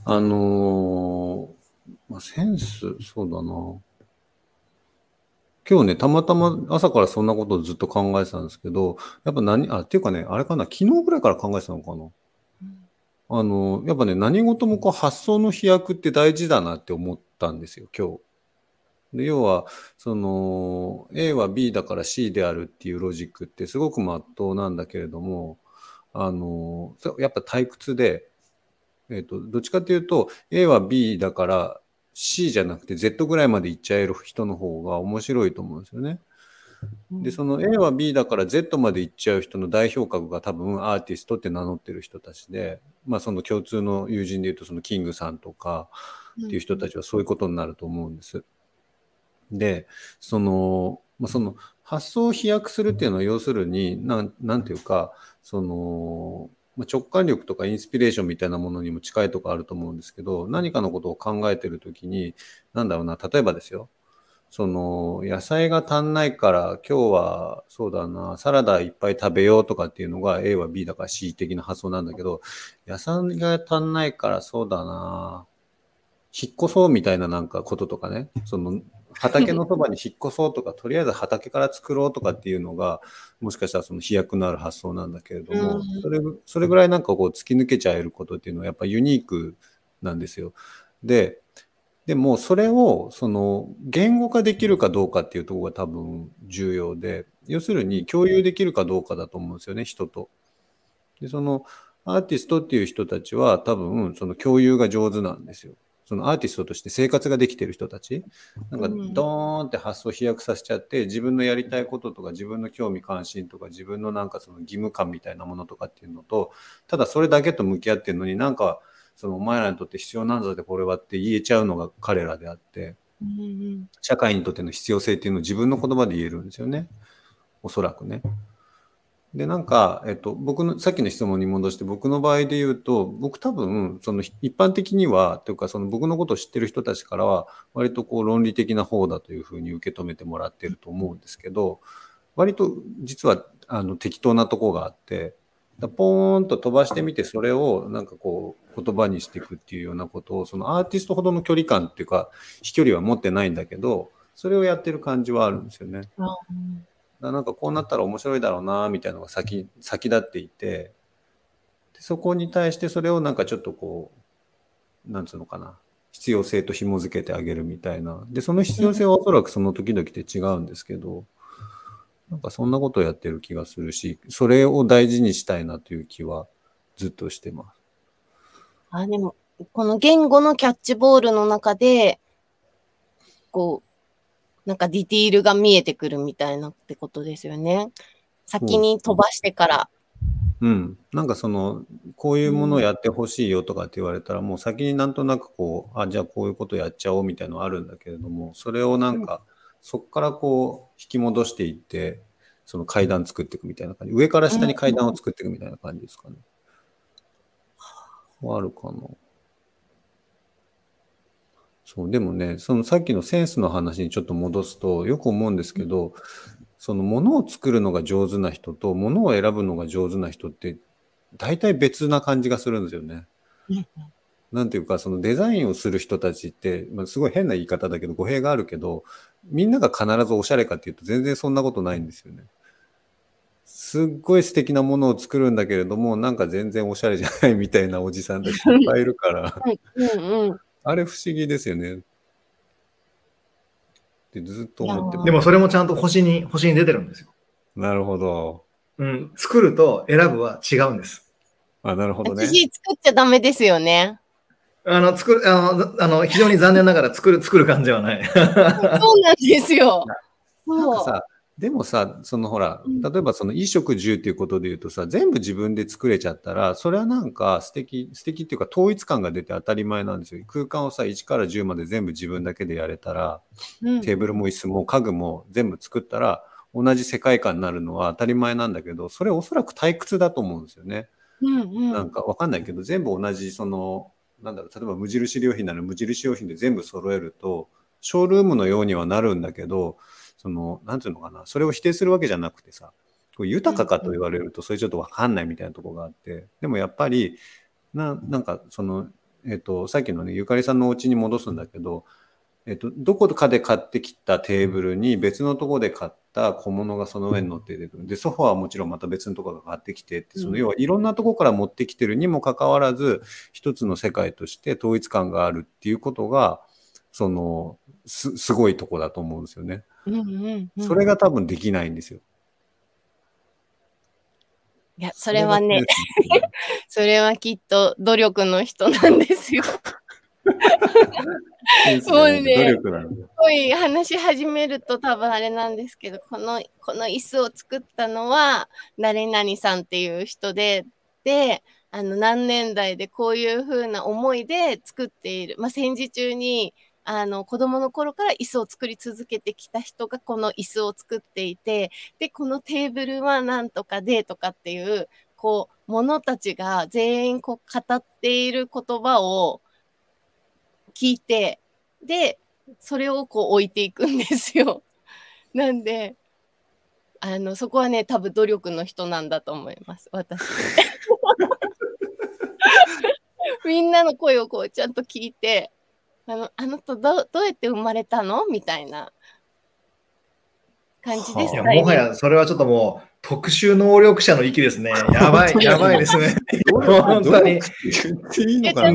まあ、センス、そうだな。今日ね、たまたま朝からそんなことをずっと考えてたんですけど、やっぱっていうかね、あれかな、昨日ぐらいから考えてたのかな。やっぱね、何事もこう発想の飛躍って大事だなって思ったんですよ、今日。で、要は、A は B だから C であるっていうロジックってすごく真っ当なんだけれども、やっぱ退屈で、どっちかっていうと、A は B だから C じゃなくて Z ぐらいまで行っちゃえる人の方が面白いと思うんですよね。で、その A は B だから Z まで行っちゃう人の代表格が多分アーティストって名乗ってる人たちで、まあその共通の友人でいうとそのキングさんとかっていう人たちはそういうことになると思うんです。で、その発想を飛躍するっていうのは要するに、なんていうか、直感力とかインスピレーションみたいなものにも近いところあると思うんですけど、何かのことを考えてるときに、なんだろうな、例えばですよ、野菜が足んないから今日はそうだな、サラダいっぱい食べようとかっていうのが A は B だから C 的な発想なんだけど、野菜が足んないからそうだな、引っ越そうみたいななんかこととかね、畑のそばに引っ越そうとか、とりあえず畑から作ろうとかっていうのが、もしかしたらその飛躍のある発想なんだけれども、それぐらいなんかこう突き抜けちゃえることっていうのはやっぱユニークなんですよ。でもそれを言語化できるかどうかっていうところが多分重要で、要するに共有できるかどうかだと思うんですよね、人と。で、アーティストっていう人たちは多分その共有が上手なんですよ。 そのアーティストとして生活ができてる人たち、なんかドーンって発想飛躍させちゃって、自分のやりたいこととか自分の興味関心とか自分のなんかその義務感みたいなものとかっていうのと、ただそれだけと向き合ってるのに、なんかそのお前らにとって必要なんだってこれはって言えちゃうのが彼らであって、社会にとっての必要性っていうのを自分の言葉で言えるんですよね、おそらくね。でなんか、僕のさっきの質問に戻して、僕の場合で言うと、僕多分その一般的にはというか、その僕のことを知ってる人たちからは割とこう論理的な方だというふうに受け止めてもらってると思うんですけど、割と実は適当なとこがあって、ポーンと飛ばしてみて、それをなんかこう言葉にしていくっていうようなことを、そのアーティストほどの距離感っていうか飛距離は持ってないんだけど、それをやってる感じはあるんですよね。なんかこうなったら面白いだろうなみたいなのが先立っていて、でそこに対してそれをなんかちょっとこうなんつうのかな、必要性と紐づけてあげるみたいな。でその必要性はおそらくその時々で違うんですけど、なんかそんなことをやってる気がするし、それを大事にしたいなという気はずっとしてます。 でもこの言語のキャッチボールの中でこうなんかディティールが見えてくるみたいなってことですよね。先に飛ばしてから。 なんかそのこういうものをやってほしいよとかって言われたら、もう先になんとなくこうじゃあこういうことやっちゃおうみたいなのあるんだけれども、それをなんか、そこからこう引き戻していって、その階段作っていくみたいな感じ、上から下に階段を作っていくみたいな感じですかね。あるかな。そうでもね、そのさっきのセンスの話にちょっと戻すと、よく思うんですけど、その物を作るのが上手な人と物を選ぶのが上手な人って大体別な感じがするんですよね。なんていうか、そのデザインをする人たちって、すごい変な言い方だけど語弊があるけど、みんなが必ずおしゃれかっていうと全然そんなことないんですよね。すっごい素敵なものを作るんだけれども、なんか全然おしゃれじゃないみたいなおじさんたちいっぱいいるからあれ不思議ですよねってずっと思ってます。 でもそれもちゃんと星に出てるんですよ。 なるほど。 作ると選ぶは違うんです。 なるほどね。 私作っちゃダメですよね。 非常に残念ながら作る感じはない。 そうなんですよ。 なんかさ、でもさ、そのほら、例えばその衣食住っていうことで言うとさ、全部自分で作れちゃったら、それはなんか素敵っていうか統一感が出て当たり前なんですよ。空間をさ、1から10まで全部自分だけでやれたら、テーブルも椅子も家具も全部作ったら、同じ世界観になるのは当たり前なんだけど、それおそらく退屈だと思うんですよね。なんかわかんないけど、全部同じその、なんだろう、例えば無印良品なら無印良品で全部揃えると、ショールームのようにはなるんだけど、そのなんていうのかな、それを否定するわけじゃなくてさ、こう豊かかと言われるとそれちょっと分かんないみたいなところがあって、でもやっぱりなんかそのさっきのねゆかりさんのお家に戻すんだけど、どこかで買ってきたテーブルに別のところで買った小物がその上に乗ってて、でソファーはもちろんまた別のところが買ってきてって、その要はいろんなところから持ってきてるにもかかわらず一つの世界として統一感があるっていうことがそのすごいとこだと思うんですよね。それが多分できないんですよ。 いや、それはね、それはきっと努力の人なんですよ。もうね、すごい話し始めると多分あれなんですけど、この椅子を作ったのは誰々さんっていう人で、何年代でこういう風な思いで作っている、戦時中に子供の頃から椅子を作り続けてきた人がこの椅子を作っていて、でこのテーブルはなんとかでとかっていうこう者たちが全員こう語っている言葉を聞いて、でそれをこう置いていくんですよ。なんでそこはね多分努力の人なんだと思います、私。みんなの声をこうちゃんと聞いて、あの人どうやって生まれたのみたいな感じです。 もはやそれはちょっともう特殊能力者の域ですね。やばいですね。本当に。 デザイン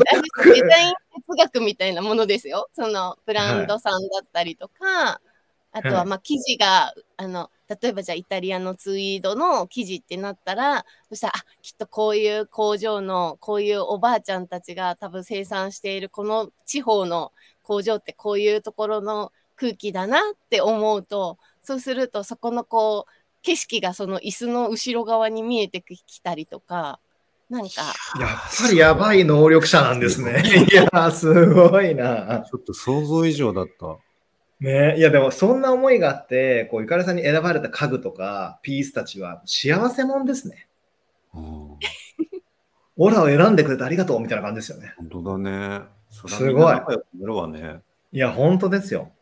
哲学みたいなものですよ。そのブランドさんだったりとか、 あとはまあ生地が例えばじゃあイタリアのツイードの生地ってなったら、そしたらきっとこういう工場のこういうおばあちゃんたちが多分生産しているこの地方の工場ってこういうところの空気だなって思うと、そうするとそこのこう景色がその椅子の後ろ側に見えてきたりとか、なんかやっぱりやばい能力者なんですね。いやすごいな。 ちょっと想像以上だった。 ね、いやでもそんな思いがあって、こうゆかりさんに選ばれた家具とかピースたちは幸せもんですね。オラを選んでくれてありがとうみたいな感じですよね。 本当だね。 すごい。いや本当ですよ。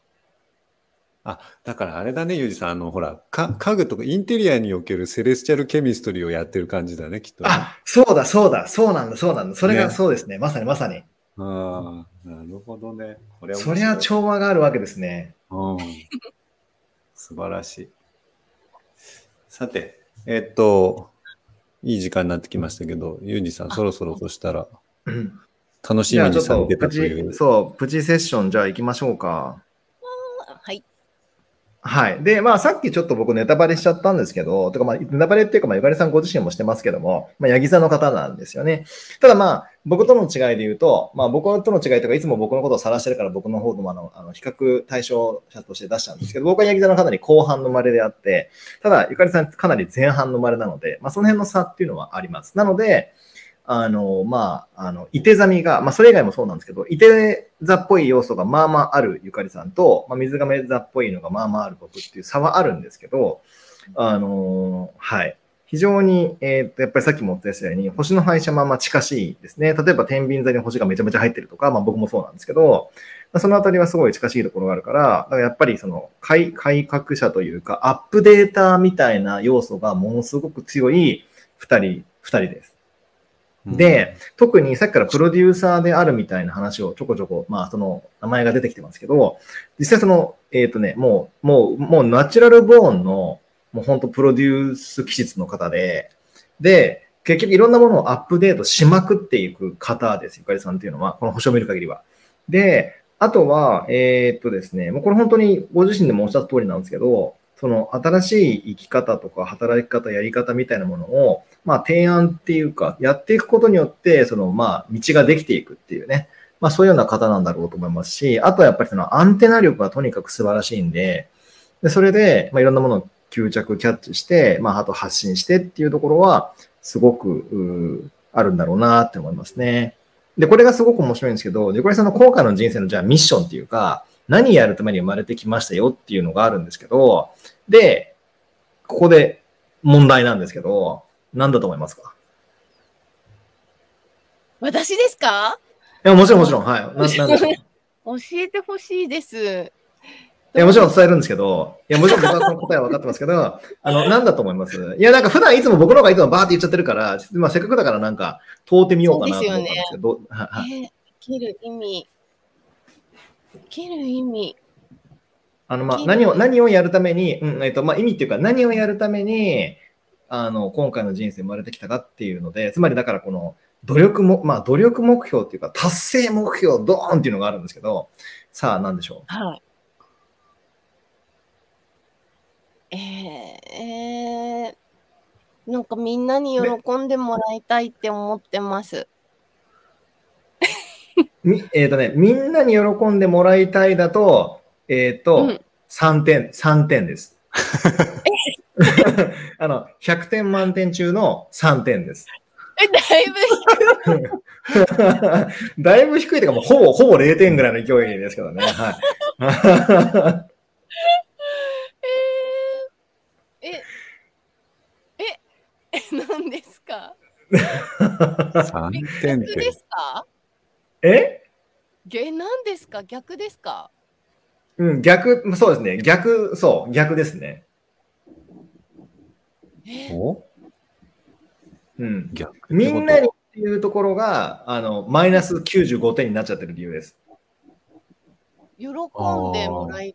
だからあれだね、ユージさん、ほら、家具とかインテリアにおけるセレスチャルケミストリーをやってる感じだね、きっと、ね。 そうだ、そうなんだ。それがそうですね。まさに。 なるほどね。 そりゃ調和があるわけですね。 素晴らしい。さて、いい時間になってきましたけど、ユージさん、そろそろとしたら、楽しみにされてたという。 プチセッション、じゃあ行きましょうか。 はい。 はい。で、まあ、さっきちょっと僕ネタバレしちゃったんですけど、とかまあ、ネタバレっていうか、まあ、ゆかりさんご自身もしてますけども、まあ、ヤギ座の方なんですよね。ただまあ、僕との違いで言うと、まあ、僕との違いとか、いつも僕のことを晒してるから、僕の方でも比較対象者として出したんですけど、僕はヤギ座のかなり後半の生まれであって、ただ、ゆかりさんかなり前半の生まれなので、まあ、その辺の差っていうのはあります。なので、いて座みが、まあ、それ以外もそうなんですけど、いて座っぽい要素がまあまああるゆかりさんと、まあ、水亀座っぽいのがまあまあある僕っていう差はあるんですけど、はい。非常に、やっぱりさっきもお伝えしたように、星の配射まあまあ近しいですね。例えば、天秤座に星がめちゃめちゃ入ってるとか、まあ僕もそうなんですけど、そのあたりはすごい近しいところがあるから、だからやっぱりその改革者というか、アップデーターみたいな要素がものすごく強い二人です。で、特にさっきからプロデューサーであるみたいな話をちょこちょこ、まあその名前が出てきてますけど、実際その、もうナチュラルボーンの、もう本当プロデュース気質の方で、結局いろんなものをアップデートしまくっていく方です、ゆかりさんっていうのは、この星を見る限りは。で、あとは、ですね、もうこれ本当にご自身でもおっしゃった通りなんですけど、その新しい生き方とか働き方、やり方みたいなものを、まあ提案っていうか、やっていくことによって、そのまあ道ができていくっていうね、まあそういうような方なんだろうと思いますし、あとはやっぱりそのアンテナ力がとにかく素晴らしいんで、それで、まあいろんなものを吸着、キャッチして、まああと発信してっていうところは、すごくあるんだろうなって思いますね。で、これがすごく面白いんですけど、ゆかりさんの後悔の人生のじゃあミッションっていうか、何やるために生まれてきましたよっていうのがあるんですけど、で、ここで問題なんですけど、何だと思いますか？ 私ですか？ いや、もちろん、はい。 教えてほしいです。 いや、もちろん伝えるんですけど、いや、もちろん僕はこの答えは分かってますけど、何だと思います？いや、なんか普段いつも僕の方がいつもバーって言っちゃってるから、まあ、せっかくだからなんか、問うてみようかなと思ったんですけど。 生きる意味。 まあ、何をやるために、まあ、意味っていうか、何をやるために、今回の人生生まれてきたかっていうので、つまりだからこの、努力目標っていうか、達成目標ドーンっていうのがあるんですけど、さあ、何でしょう？ はい。なんかみんなに喜んでもらいたいって思ってます。 みんなに喜んでもらいたいだと、3点です。100点満点中の3点です。 だいぶ低い。だいぶ低いというか、もうほぼ0点ぐらいの勢いですけどね。はい。 何ですか ？3点逆ですか？何ですか？逆ですか？ うん、そうですね。逆ですね。うん。みんなにっていうところが、マイナス95点になっちゃってる理由です。 喜んでもらい、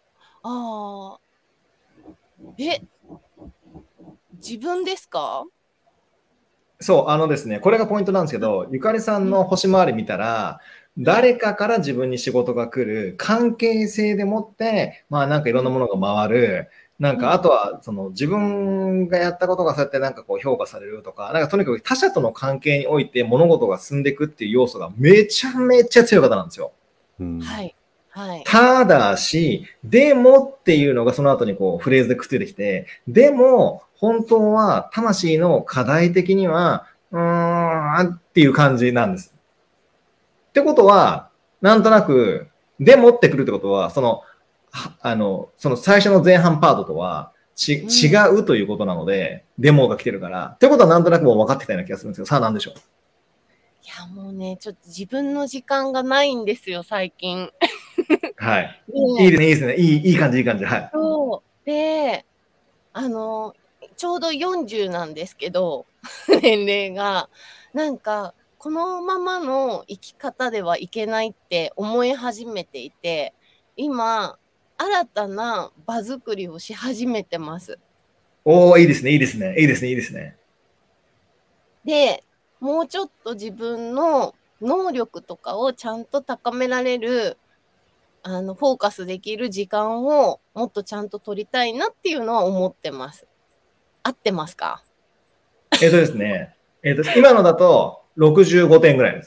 自分ですか？ そう、ですね、これがポイントなんですけど、ゆかりさんの星回り見たら、 誰かから自分に仕事が来る関係性でもって、まあなんかいろんなものが回る。なんかあとはその自分がやったことがそうやってなんかこう評価されるとか、なんかとにかく他者との関係において物事が進んでいくっていう要素がめちゃめちゃ強い方なんですよ。 はい。はい。 ただし、でもっていうのがその後にこうフレーズでくっついてきて、でも本当は魂の課題的には、っていう感じなんです。ってことは、なんとなく、でもってくるってことは、その最初の前半パートとは違うということなので、デモが来てるから。ってことはなんとなくもう分かってきたような気がするんですけど、さあ何でしょう。 いや、もうね、ちょっと自分の時間がないんですよ、最近。 はい。いいですね。いい感じ、いい感じ。はい。 そう。で、ちょうど40なんですけど、年齢が。なんか、このままの生き方ではいけないって思い始めていて、今、新たな場作りをし始めてます。 おー、いいですね、いいですね、いいですね、いいですね。 で、もうちょっと自分の能力とかをちゃんと高められる、フォーカスできる時間をもっとちゃんと取りたいなっていうのは思ってます。合ってますか？ ですね、今のだと65点ぐらいです。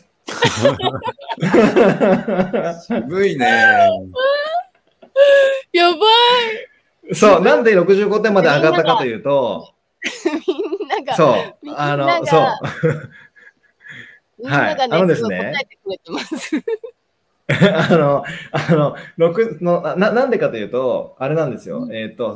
渋いね。 やばい。そう、なんで65点まで上がったかというと、 みんなが、 そう、そう。 みんながね、 です答ね。 えてくれてます。 なんでかというと、あれなんですよ。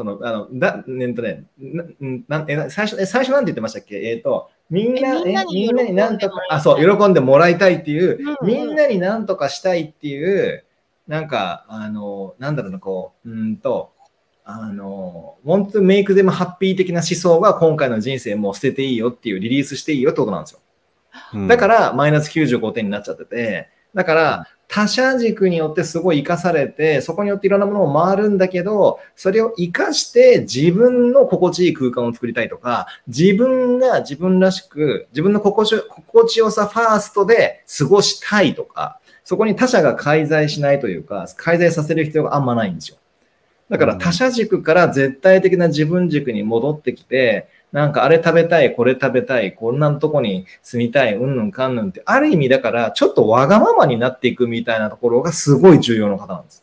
最初なんて言ってましたっけ？みんなになんとか、そう、喜んでもらいたいっていう、みんなになんとかしたいっていう、なんか、なんだろうな、こう、want to make them happy 的な思想が今回の人生もう捨てていいよっていう、リリースしていいよってことなんですよ。だから、マイナス95点になっちゃってて、だから、他者軸によってすごい生かされて、そこによっていろんなものを回るんだけど、それを生かして自分の心地いい空間を作りたいとか、自分が自分らしく、自分の心地よさファーストで過ごしたいとか、そこに他者が介在しないというか、介在させる必要があんまないんですよ。だから他者軸から絶対的な自分軸に戻ってきて、なんかあれ食べたい、これ食べたい、こんなとこに住みたい、うんぬんかんぬんって、ある意味だからちょっとわがままになっていくみたいなところがすごい重要な方なんです。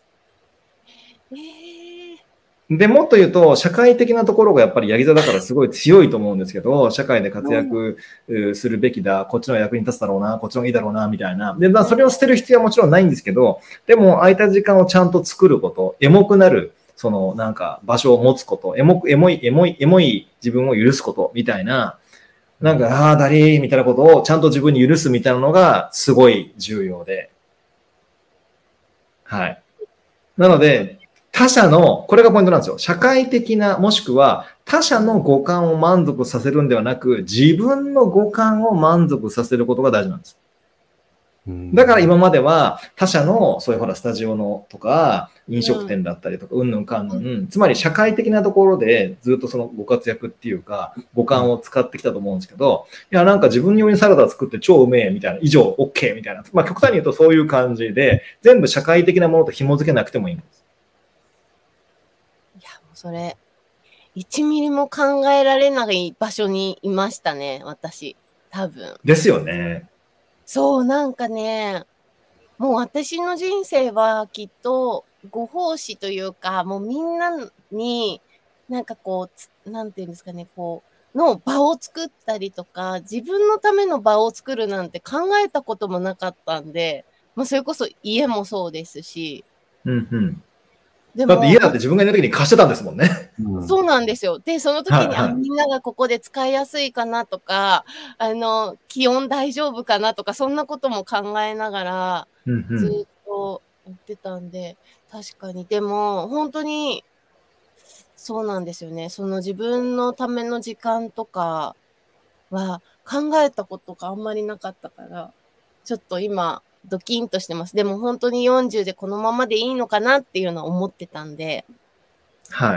で、もっと言うと、社会的なところがやっぱりヤギ座だからすごい強いと思うんですけど、社会で活躍するべきだ、こっちの役に立つだろうな、こっちの方がいいだろうな、みたいな。で、それを捨てる必要はもちろんないんですけど、でも空いた時間をちゃんと作ること、エモくなる、そのなんか場所を持つこと、エモい自分を許すことみたいな、なんか、だりーみたいなことをちゃんと自分に許すみたいなのがすごい重要で。はい。なので、他者の、これがポイントなんですよ。社会的な、もしくは他者の五感を満足させるんではなく、自分の五感を満足させることが大事なんです。だから今までは他社のそういうほらスタジオのとか飲食店だったりとかうんぬんかんぬん、つまり社会的なところでずっとそのご活躍っていうか五感を使ってきたと思うんですけど、いやなんか自分用にサラダ作って超うめえみたいな、以上 OK みたいな、まあ極端に言うとそういう感じで全部社会的なものと紐付けなくてもいいんです。 いやもうそれ1ミリも考えられない場所にいましたね、私多分。 ですよね。 そう、なんかね、もう私の人生はきっとご奉仕というか、もうみんなに、なんかこう、なんていうんですかね、こう、の場を作ったりとか、自分のための場を作るなんて考えたこともなかったんで、まあ、それこそ家もそうですし。 うんうん。だって家だって自分がいる時に貸してたんですもんね。 そうなんですよ。で、その時に、みんながここで使いやすいかなとか、気温大丈夫かなとか、そんなことも考えながら、ずっとやってたんで、確かに。でも、本当に、そうなんですよね。その自分のための時間とかは考えたことがあんまりなかったから、ちょっと今、ドキンとしてます。でも本当に40でこのままでいいのかなっていうのは思ってたんで。 はい。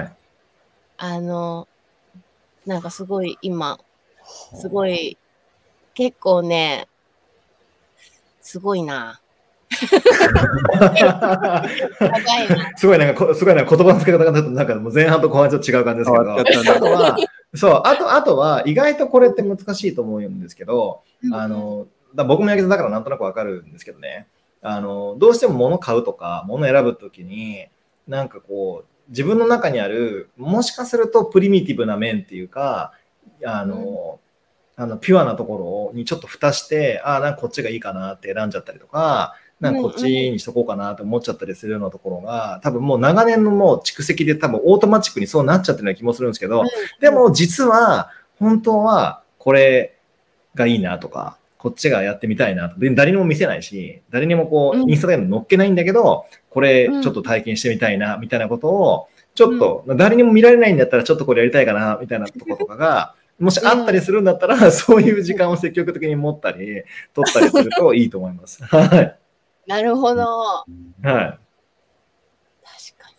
なんかすごい今、すごい、結構ね、すごいな。 すごいなんか言葉の付け方がなんかもう前半と後半ちょっと違う感じですけど、あとは意外とこれって難しいと思うんですけど、僕もヤギ座だからなんとなくわかるんですけどね、どうしても物買うとか物選ぶときになんかこう自分の中にあるもしかするとプリミティブな面っていうかピュアなところにちょっと蓋してなんかこっちがいいかなって選んじゃったりとか、なんかこっちにしとこうかなって思っちゃったりするようなところが多分もう長年のもう蓄積で多分オートマチックにそうなっちゃってるような気もするんですけど、でも実は本当はこれがいいなとかこっちがやってみたいなと、誰にも見せないし誰にもこうインスタグラム載っけないんだけど、これちょっと体験してみたいなみたいなことをちょっと誰にも見られないんだったらちょっとこれやりたいかなみたいなところとかがもしあったりするんだったら、そういう時間を積極的に持ったり取ったりするといいと思います。はい。 なるほど。はい。確かに。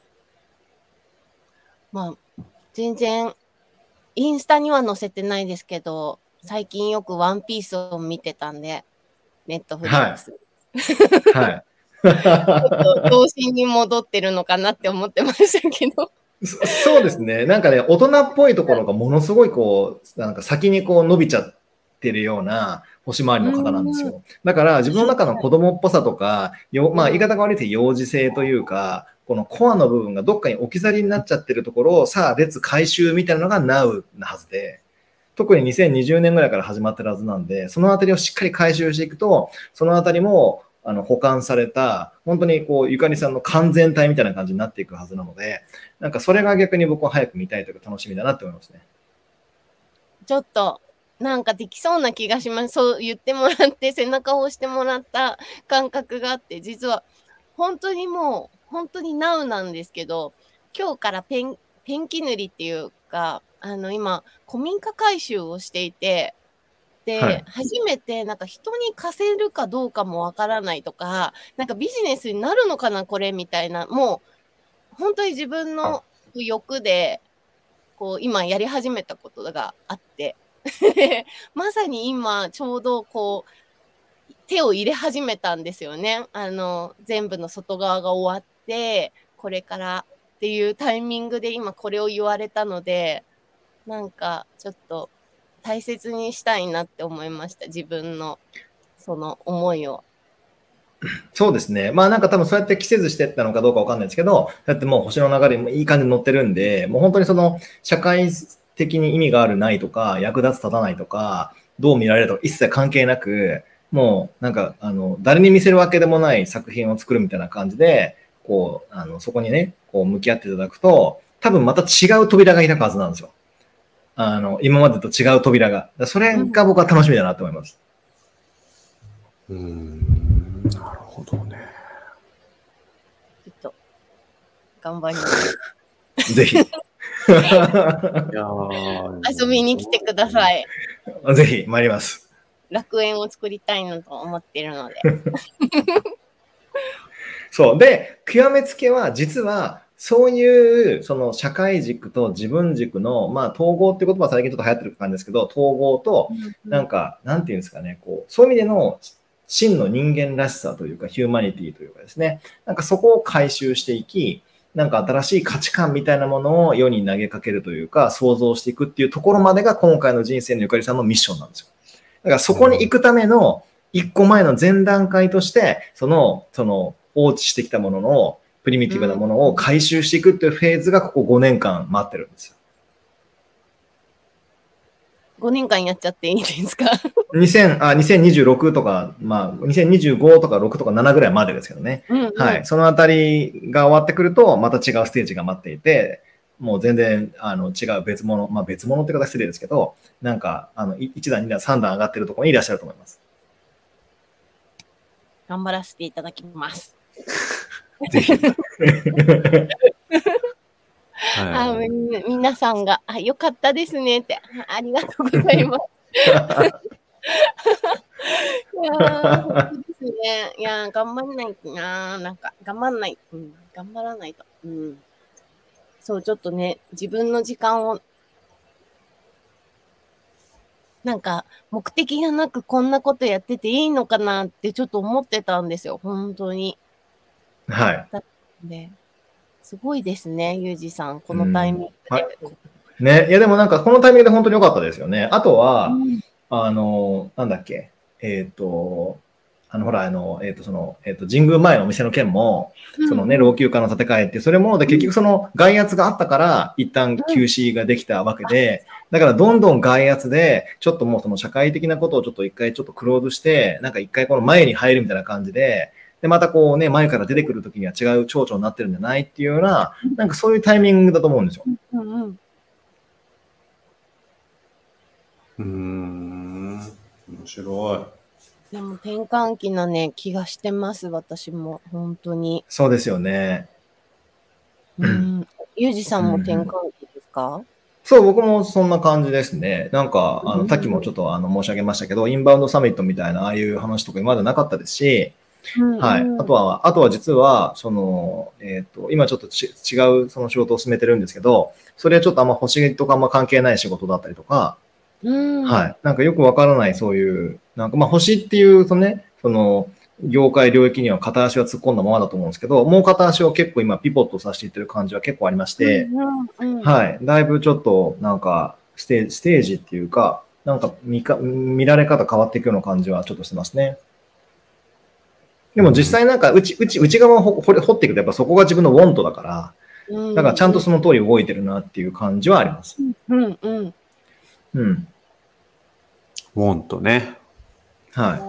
まあ全然インスタには載せてないですけど、最近よくワンピースを見てたんで、ネットフリックス。はい。ちょっと童心に戻ってるのかなって思ってましたけど。 そうですね。なんかね、大人っぽいところがものすごいこう、なんか先にこう伸びちゃってるような星回りの方なんですよ。だから自分の中の子供っぽさとか、まあ言い方が悪いと幼児性というか、このコアの部分がどっかに置き去りになっちゃってるところをさあ列回収みたいなのが Now なはずで、特に2020年ぐらいから始まってるはずなんで、そのあたりをしっかり回収していくと、そのあたりも保管された、本当にこう、ゆかりさんの完全体みたいな感じになっていくはずなので、なんかそれが逆に僕は早く見たいというか楽しみだなって思いますね。 ちょっと、なんかできそうな気がします。そう言ってもらって、背中を押してもらった感覚があって、実は、本当にもう、本当にナウなんですけど、今日からペンキ塗りっていうか、今、古民家改修をしていて、で、はい、初めてなんか人に貸せるかどうかもわからないとか、なんかビジネスになるのかなこれみたいな、もう本当に自分の欲でこう今やり始めたことがあってまさに今ちょうどこう手を入れ始めたんですよね。全部の外側が終わってこれからっていうタイミングで今これを言われたので、なんかちょっと大切にしたいなって思いました。自分のその思いを。 そうですね。まあなんか多分そうやって季節してったのかどうかわかんないですけど、だってもう星の流れもいい感じに乗ってるんで、もう本当にその社会的に意味があるないとか、役立つ立たないとか、どう見られるとか一切関係なく、もうなんか誰に見せるわけでもない作品を作るみたいな感じで、こうそこにね、こう向き合っていただくと、多分また違う扉が開くはずなんですよ。今までと違う扉が。それが僕は楽しみだなと思います。 なるほどね。 ちょっと、頑張ります。 ぜひ。 遊びに来てください。 ぜひ、参ります。 楽園を作りたいなと思ってるので。 そう。で、極めつけは、実は、そういう、その社会軸と自分軸の、まあ、統合って言葉は最近ちょっと流行ってる感じですけど、統合と、なんか、なんていうんですかね、こう、そういう意味での、真の人間らしさというか、ヒューマニティというかですね、なんかそこを回収していき、なんか新しい価値観みたいなものを世に投げかけるというか、想像していくっていうところまでが今回の人生のゆかりさんのミッションなんですよ。だからそこに行くための一個前の前段階として、その放置してきたもののプリミティブなものを回収していくっていうフェーズがここ5年間待ってるんですよ。 5年間やっちゃっていいですか 2026とか、まあ、2025とか6とか7ぐらいまでですけどね。はい。そのあたりが終わってくると、また違うステージが待っていて、もう全然違う別物、まあ別物って方失礼ですけど、なんか1段、2段、3段上がってるところにいらっしゃると思います。 頑張らせていただきます。 ぜひ。 皆さんがよかったですねってありがとうございます。いや本当ですね。いや頑張んないとな、なんか頑張らないと、そうちょっとね自分の時間をなんか目的がなくこんなことやってていいのかなってちょっと思ってたんですよ、本当に。 はい。 すごいですね、ユージさん、このタイミングで。 はい、ね、いやでもなんかこのタイミングで本当に良かったですよね。あとは、なんだっけ、ほら、神宮前のお店の件も、そのね、老朽化の建て替えって、それも、で、結局その外圧があったから、一旦休止ができたわけで、だからどんどん外圧で、ちょっともうその社会的なことをちょっと一回ちょっとクローズして、なんか一回この前に入るみたいな感じで、で、またこうね、前から出てくるときには違う蝶々になってるんじゃないっていうような、なんかそういうタイミングだと思うんですよ。 面白い。でも転換期なね、気がしてます、私も。本当に。 そうですよね。 ユージさんも転換期ですか？ そう、僕もそんな感じですね。なんか、さっきもちょっと申し上げましたけど、インバウンドサミットみたいな、ああいう話とか今までなかったですし、はい。あとは実は、その、今ちょっと違うその仕事を進めてるんですけど、それはちょっとあんま星とかあんま関係ない仕事だったりとか、はい。なんかよくわからないそういう、なんかまあ星っていうとね、その、業界領域には片足は突っ込んだままだと思うんですけど、もう片足を結構今ピボットさせていってる感じは結構ありまして、はい。だいぶちょっとなんかステージっていうか、なんか見られ方変わっていくような感じはちょっとしてますね。でも実際なんか内側を掘っていくとやっぱそこが自分のウォントだから、だからちゃんとその通り動いてるなっていう感じはあります。 ウォントね。 はい。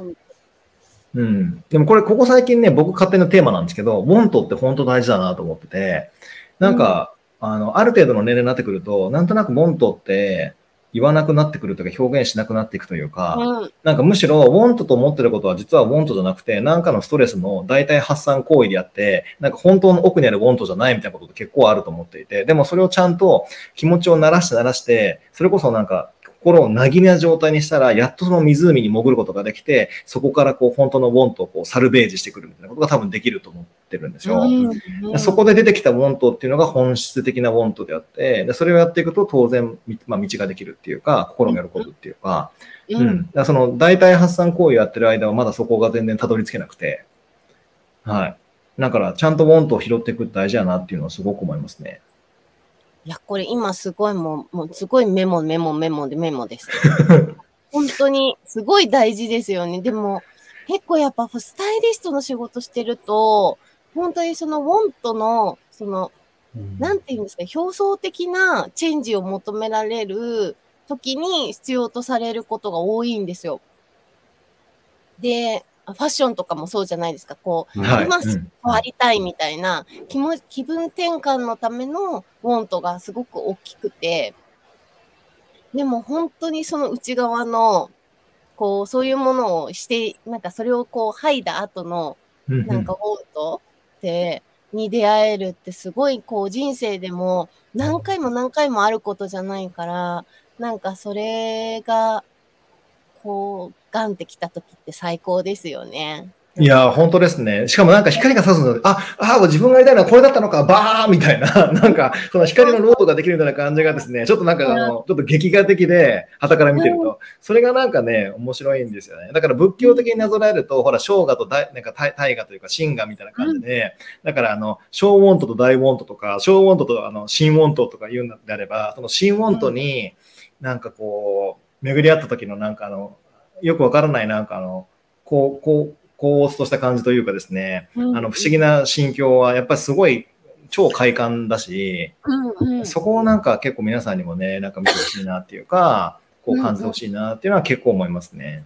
でもここ最近ね、僕勝手なテーマなんですけど、ウォントって本当大事だなと思ってて、なんか、ある程度の年齢になってくると、なんとなくウォントって言わなくなってくるというか、表現しなくなっていくというか、なんかむしろ、ウォントと思ってることは実はウォントじゃなくて、なんかのストレスの代替発散行為であって、なんか本当の奥にあるウォントじゃないみたいなことって結構あると思っていて、でもそれをちゃんと気持ちを慣らして、それこそなんか、心をなぎな状態にしたら、やっとその湖に潜ることができて、そこからこう本当のウォントをこうサルベージしてくるみたいなことが多分できると思ってるんですよ。そこで出てきたウォントっていうのが本質的なウォントであって、でそれをやっていくと当然、まあ、道ができるっていうか、心が喜ぶっていうか、だからその代替発散行為をやってる間はまだそこが全然たどり着けなくて、はい。だからちゃんとウォントを拾っていくって大事だなっていうのはすごく思いますね。 いや、これ今すごいもうすごいメモです。本当にすごい大事ですよね。でも結構やっぱスタイリストの仕事してると、本当にそのウォントの、その、なんていうんですか、表層的なチェンジを求められる時に必要とされることが多いんですよ。で、ファッションとかもそうじゃないですか。こう、今変わりたいみたいな、気分転換のためのウォントがすごく大きくて、でも本当にその内側の、こう、そういうものをして、なんかそれをこう、剥いだ後の、なんかウォントに出会えるってすごいこう、人生でも何回もあることじゃないから、なんかそれが、こう、ガンってきた時って最高ですよね。 いや、本当ですね。しかもなんか光が差すので、自分がやりたいのはこれだったのか、バーみたいな、なんか、その光のロードができるみたいな感じがですね、ちょっとなんかちょっと劇画的で、傍から見てると、それがなんかね、面白いんですよね。だから仏教的になぞらえると、ほら、生涯となんか大河というか、神河みたいな感じで、だから小ウォントと大ウォントとか、小ウォントと新ウォントとか言うんであれば、その新ウォントになんかこう、巡り合った時のなんかよくわからないなんか高圧とした感じというかですね、不思議な心境はやっぱりすごい超快感だし、そこをなんか結構皆さんにもね、なんか見てほしいなっていうか、こう感じてほしいなっていうのは結構思いますね。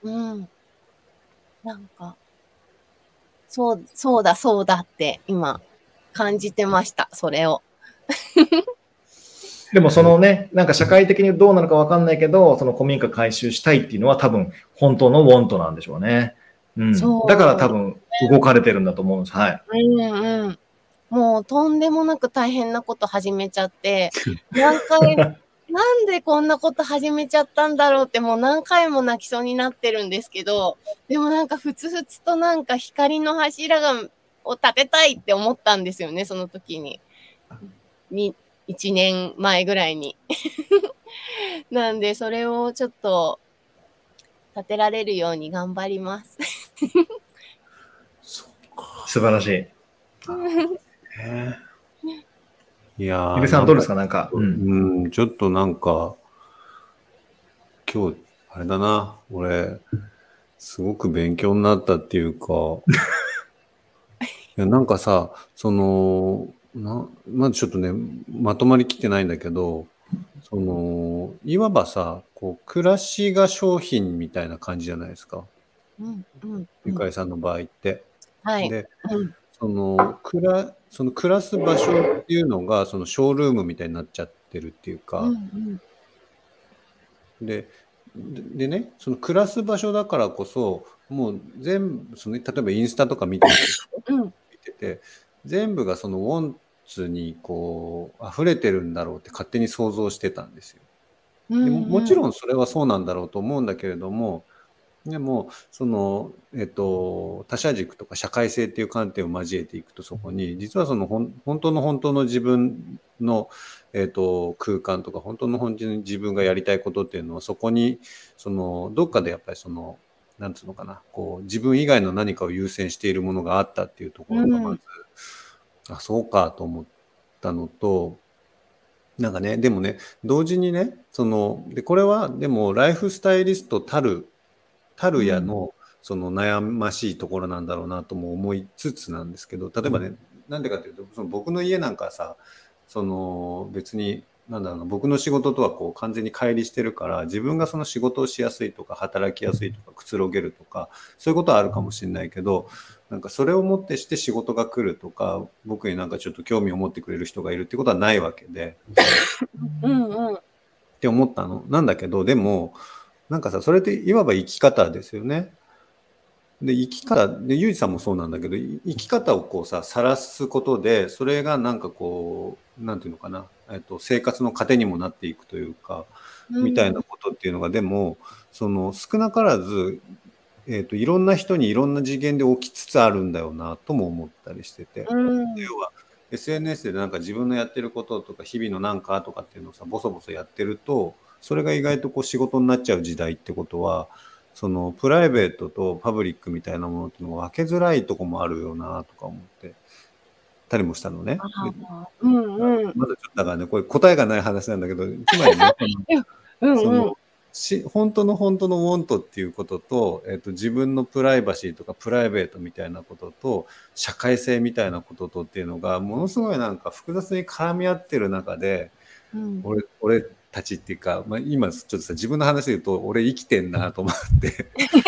なんか、そうだって今感じてました、それを。 でもそのね、なんか社会的にどうなのかわかんないけど、その古民家改修したいっていうのは多分本当のウォントなんでしょうね。だから多分動かれてるんだと思うんです。はい。 もうとんでもなく大変なこと始めちゃって、なんでこんなこと始めちゃったんだろうってもう何回も泣きそうになってるんですけど、でもなんかふつふつとなんか光の柱を立てたいって思ったんですよね、その時に。1年前ぐらいに。 なんで、それをちょっと立てられるように頑張ります。 素晴らしい。 いやゆりさんどうですかなんか。 ちょっとなんか、今日、あれだな、俺、すごく勉強になったっていうか、いやなんかさ、まずちょっとね、まとまりきってないんだけど、いわばさ、こう、暮らしが商品みたいな感じじゃないですか。ゆかりさんの場合って。 はい。 で、暮らす場所っていうのが、ショールームみたいになっちゃってるっていうか、でね、その暮らす場所だからこそ、もう全部、例えばインスタとか見てて、全部がそのウォンツにこう溢れてるんだろうって勝手に想像してたんですよ。でもちろんそれはそうなんだろうと思うんだけれども、でも他者軸とか社会性っていう観点を交えていくと、そこに実は本当の自分の、空間とか本当の自分がやりたいことっていうのは、そこにどっかでやっぱりなんつうのかな、こう自分以外の何かを優先しているものがあったっていうところがまず、あ、そうかと思ったのと、なんかね、でもね、同時にね、でこれはでもライフスタイリストたるやの悩ましいところなんだろうなとも思いつつなんですけど、例えばね、なんでかというと、僕の家なんかさ、別になんだろうな、僕の仕事とはこう完全に乖離してるから、自分が仕事をしやすいとか働きやすいとかくつろげるとか、そういうことはあるかもしれないけど、なんかそれをもってして仕事が来るとか、僕になんかちょっと興味を持ってくれる人がいるってことはないわけでって思ったのなんだけど、でもなんかさ、それっていわば生き方ですよね。で、生き方で、ゆうじさんもそうなんだけど、生き方をこうさ、晒すことで、それがなんかこう、なんていうのかな、生活の糧にもなっていくというか、みたいなことっていうのが、でも、少なからず、いろんな人にいろんな次元で起きつつあるんだよな、とも思ったりしてて。要は、SNS でなんか自分のやってることとか、日々のなんかとかっていうのをさ、ボソボソやってると、それが意外とこう仕事になっちゃう時代ってことは、プライベートとパブリックみたいなものっていうのが分けづらいとこもあるよなとか思ってたりもしたのね。まだちょっとだからね、これ答えがない話なんだけど、つまりね、本当のウォントっていうことと、自分のプライバシーとかプライベートみたいなことと社会性みたいなこととっていうのがものすごいなんか複雑に絡み合ってる中で、俺たちっていうか、今ちょっとさ、自分の話で言うと俺生きてんなと思って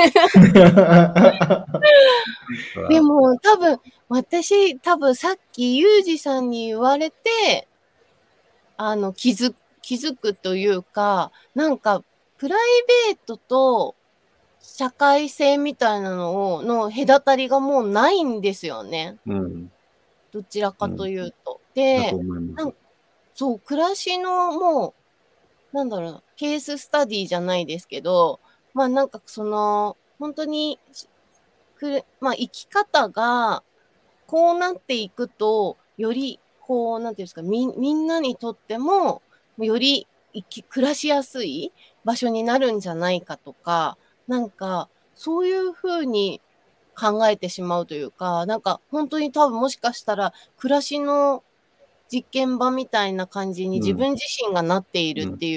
でも私多分さっきユージさんに言われて気づくというか、なんかプライベートと社会性みたいなの隔たりがもうないんですよね。どちらかというと。で、そう、暮らしのもう、なんだろうな、ケーススタディじゃないですけど、なんか本当に、生き方がこうなっていくと、よりこう、なんていうんですか、みんなにとっても、より暮らしやすい場所になるんじゃないかとか、なんか、そういうふうに考えてしまうというか、なんか本当に多分もしかしたら暮らしの実験場みたいな感じに自分自身がなっているっていう、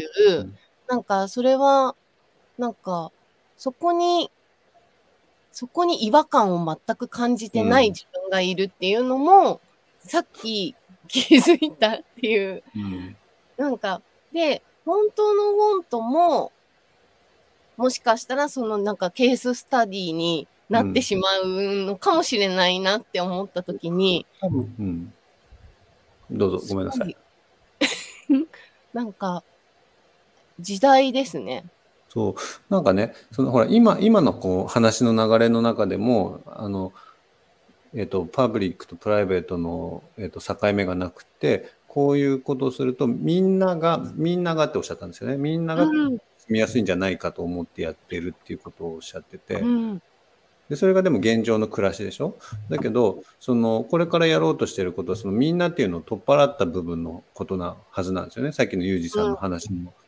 なんかそれは、なんかそこに違和感を全く感じてない自分がいるっていうのも、さっき気づいたっていう。なんか、で、本当のウォントも、もしかしたらなんかケーススタディになってしまうのかもしれないなって思ったときに、 どうぞごめんなさい。 なんか、時代ですね。 そうなんかね、ほら今のこう話の流れの中でもパブリックとプライベートの、境目がなくて、こういうことをするとみんながっておっしゃったんですよね。みんなが住みやすいんじゃないかと思ってやってるっていうことをおっしゃってて、でそれがでも現状の暮らしでしょ。だけどこれからやろうとしてることはみんなっていうのを取っ払った部分のことなはずなんですよね。さっきのユージさんの話にも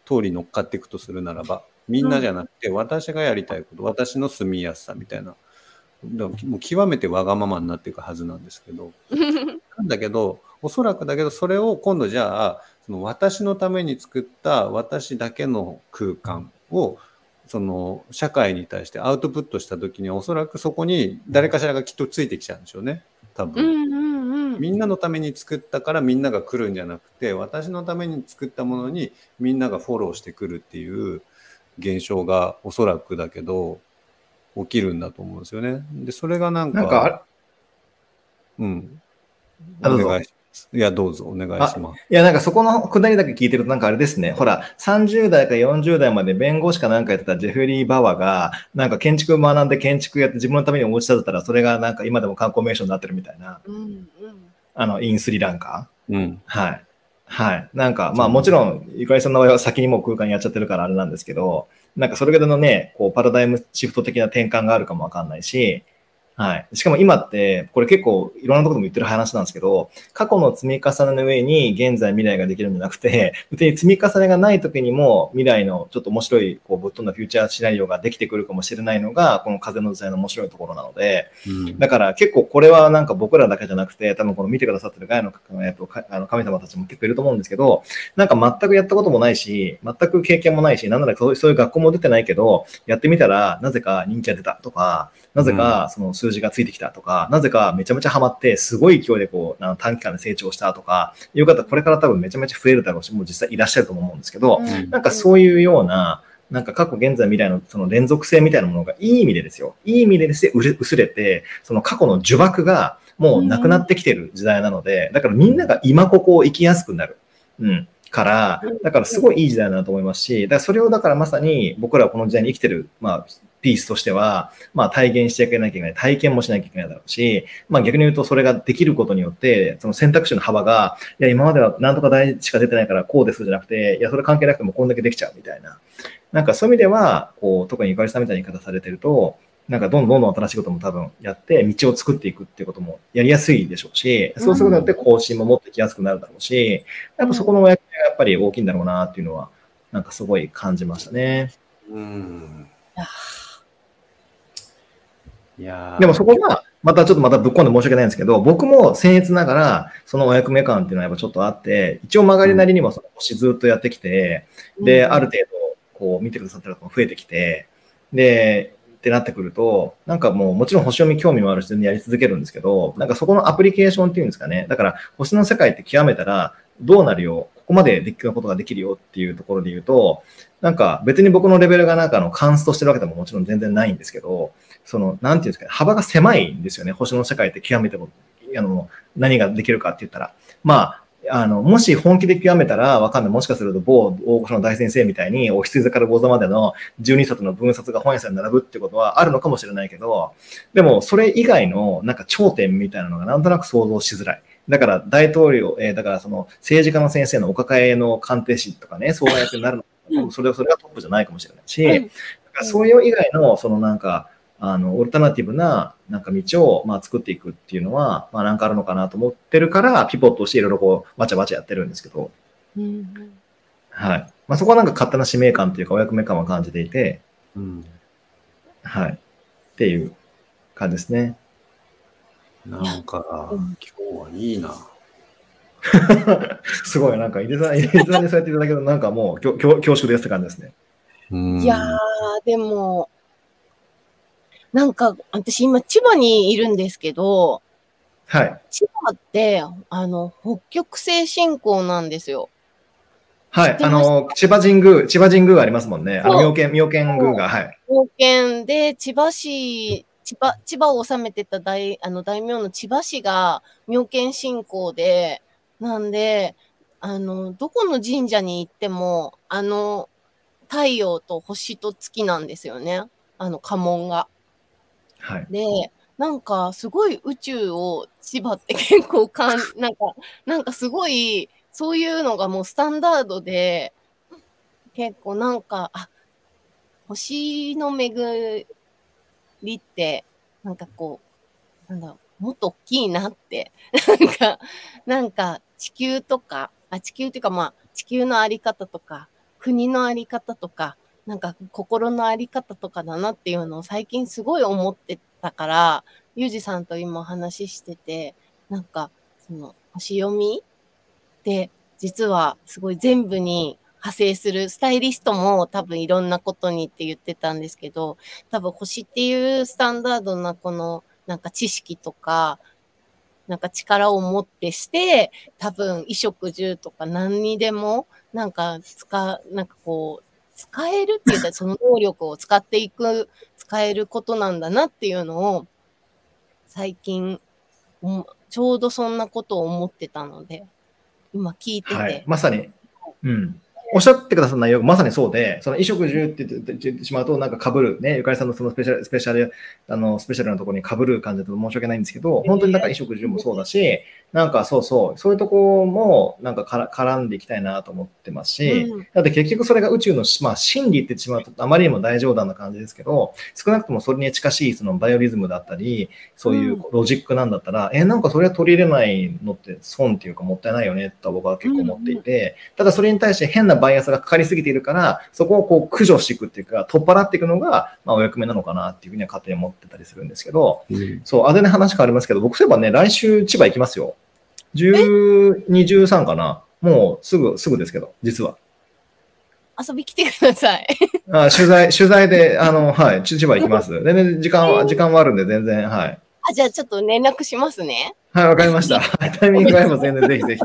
通り乗っかっていくとするならば、みんなじゃなくて私がやりたいこと、私の住みやすさみたいな、もう極めてわがままになっていくはずなんですけど、なんだけど、おそらくだけど、それを今度じゃあ、その私のために作った私だけの空間を、その社会に対してアウトプットした時には、おそらくそこに誰かしらがきっとついてきちゃうんでしょうね、多分。みんなのために作ったからみんなが来るんじゃなくて、私のために作ったものにみんながフォローしてくるっていう現象がおそらくだけど起きるんだと思うんですよね。で、それがなんか、うん。お願いします。いや、どうぞお願いします。 いや、なんかそこのくだりだけ聞いてると、なんかあれですね。ほら、30代か40代まで弁護士かなんかやってたジェフリー・バワが、なんか建築学んで建築やって自分のためにお家建てたら、それがなんか今でも観光名所になってるみたいな。インスリランカ。はい。はい。なんか、まあもちろん、ゆかりさんの場合は先にもう空間やっちゃってるからあれなんですけど、なんかそれぐらいのね、こうパラダイムシフト的な転換があるかもわかんないし、はい。しかも今って、これ結構いろんなところでも言ってる話なんですけど、過去の積み重ねの上に現在未来ができるんじゃなくて、別に積み重ねがない時にも未来のちょっと面白い、こう、ぶっ飛んだフューチャーシナリオができてくるかもしれないのが、この風の時代の面白いところなので、だから結構これはなんか僕らだけじゃなくて、多分この見てくださってるガイの神様たちも結構いると思うんですけど、なんか全くやったこともないし、全く経験もないし、なんならそういう学校も出てないけど、やってみたらなぜか人気が出たとか、なぜかその数字がついてきたとか、なぜかめちゃめちゃハマって、すごい勢いでこう、短期間で成長したとか、いう方、これから多分めちゃめちゃ増えるだろうし、もう実際いらっしゃると思うんですけど、なんかそういうような、なんか過去、現在、未来のその連続性みたいなものがいい意味でですよ。いい意味でですね、薄れて、その過去の呪縛がもうなくなってきてる時代なので、だからみんなが今ここを生きやすくなる。から、だからすごいいい時代だなと思いますし、だからそれをだからまさに僕らはこの時代に生きてる、まあ、ピースとしては、まあ体現していかなきゃいけない、体験もしなきゃいけないだろうし、まあ逆に言うとそれができることによって、その選択肢の幅が、いや今まではなんとか大しか出てないからこうですじゃなくて、いやそれ関係なくてもこんだけできちゃうみたいな。なんかそういう意味では、こう、特にゆかりさんみたいな言い方されてると、なんかどんどん新しいことも多分やって、道を作っていくっていうこともやりやすいでしょうし、そうすることによって更新も持ってきやすくなるだろうし、やっぱそこのお役目がやっぱり大きいんだろうなっていうのは、なんかすごい感じましたね。でもそこが、またぶっ込んで申し訳ないんですけど、僕も僭越ながら、そのお役目感っていうのはやっぱちょっとあって、一応曲がりなりにもその星ずっとやってきて、で、ある程度、こう見てくださってる方も増えてきて、で、ってなってくると、なんかもちろん星読み興味もあるし、全然やり続けるんですけど、なんかそこのアプリケーションっていうんですかね。だから、星の世界って極めたら、どうなるよ、ここまでできることができるよっていうところで言うと、なんか別に僕のレベルがなんかカンストしてるわけでももちろん全然ないんですけど、その、なんていうんですかね、幅が狭いんですよね。星の世界って極めても、何ができるかって言ったら。まあ、もし本気で極めたら、わかんない。もしかすると、某大御所の大先生みたいに、お羊座から魚座までの12冊の分冊が本屋さんに並ぶってことはあるのかもしれないけど、でも、それ以外の、なんか頂点みたいなのがなんとなく想像しづらい。だから大統領、だからその政治家の先生のお抱えの鑑定士とかね、相談役になるのか、それがトップじゃないかもしれないし、そういう以外の、そのなんか、オルタナティブななんか道をまあ作っていくっていうのは、まあなんかあるのかなと思ってるから、ピポットしていろいろこう、バチャバチャやってるんですけど、はい。まあそこはなんか勝手な使命感というか、お役目感は感じていて、はい。っていう感じですね。 なんか、今日はいいな。 すごい、なんか、井出さんにそうやっていただけると、なんかもう、恐縮ですって感じですね。 いやー、でも、なんか、私今、千葉にいるんですけど、 はい。 千葉って、北極星信仰なんですよ。 はい。千葉神宮がありますもんね。妙見宮が、はい。 妙見で、千葉を治めてた大名の千葉市が妙見信仰で、なんで、どこの神社に行っても、太陽と星と月なんですよね。家紋が。 はい。 で、なんかすごい宇宙を千葉って結構なんかすごい、そういうのがもうスタンダードで、結構なんか、星の巡りって、なんかこう、なんだろう、もっと大きいなって、なんか地球とか、地球っていうかまあ、地球のあり方とか、 国の在り方とか、なんか心の在り方とかだなっていうのを最近すごい思ってたから、ゆうじさんと今話してて、なんかその星読みって実はすごい全部に派生する、スタイリストも多分いろんなことにって言ってたんですけど、多分星っていうスタンダードなこのなんか知識とか、なんか力を持ってして、多分衣食住とか何にでも、なんかなんかこう、使えるって言ったらその能力を使っていく、使えることなんだなっていうのを、最近、ちょうどそんなことを思ってたので、今聞いてて。はい、 まさに。うん。おっしゃってくださった内容がまさにそうで、その衣食住って言ってしまうと、なんか被るね、ゆかりさんのそのスペシャルなところに被る感じだと申し訳ないんですけど、本当になんか衣食住もそうだし、なんかそういうとこもなんか絡んでいきたいなと思ってますし、だって結局それが宇宙の、まあ、真理って言ってしまうとあまりにも大冗談な感じですけど、少なくともそれに近しいそのバイオリズムだったり、そういうロジックなんだったら、なんかそれは取り入れないのって損っていうかもったいないよねと僕は結構思っていて、ただそれに対して変なバイアスがかかりすぎているから、そこをこう駆除していくっていうか、取っ払っていくのが、まあ、お役目なのかなっていうふうには勝手に思ってたりするんですけど、そう、あれで話変わりますけど、僕そういえばね、来週千葉行きますよ。12、13かな。もうすぐですけど、実は。 遊び来てください。 取材で、はい、千葉行きます。全然時間はあるんで、全然、はい。 じゃあちょっと連絡しますね。 はい、わかりました。タイミングがあれば全然ぜひぜひ。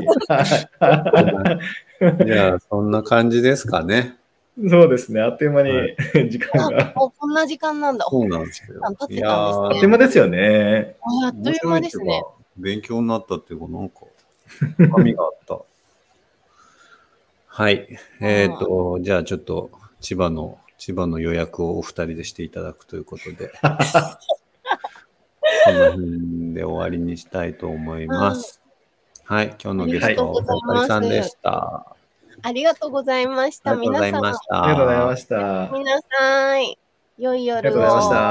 じゃあ、そんな感じですかね。 そうですね。あっという間に、時間が。 もうこんな時間なんだ。 そうなんですよ。 あっという間ですよね。 あっという間ですね。 勉強になったっていうか、なんか、深みがあった。はい。じゃあちょっと千葉の予約をお二人でしていただくということで、この辺で終わりにしたいと思います。はい。今日のゲストはおかりさんでした。 ありがとうございました。 ありがとうございました。 皆さん、良い夜を。 ありがとうございました。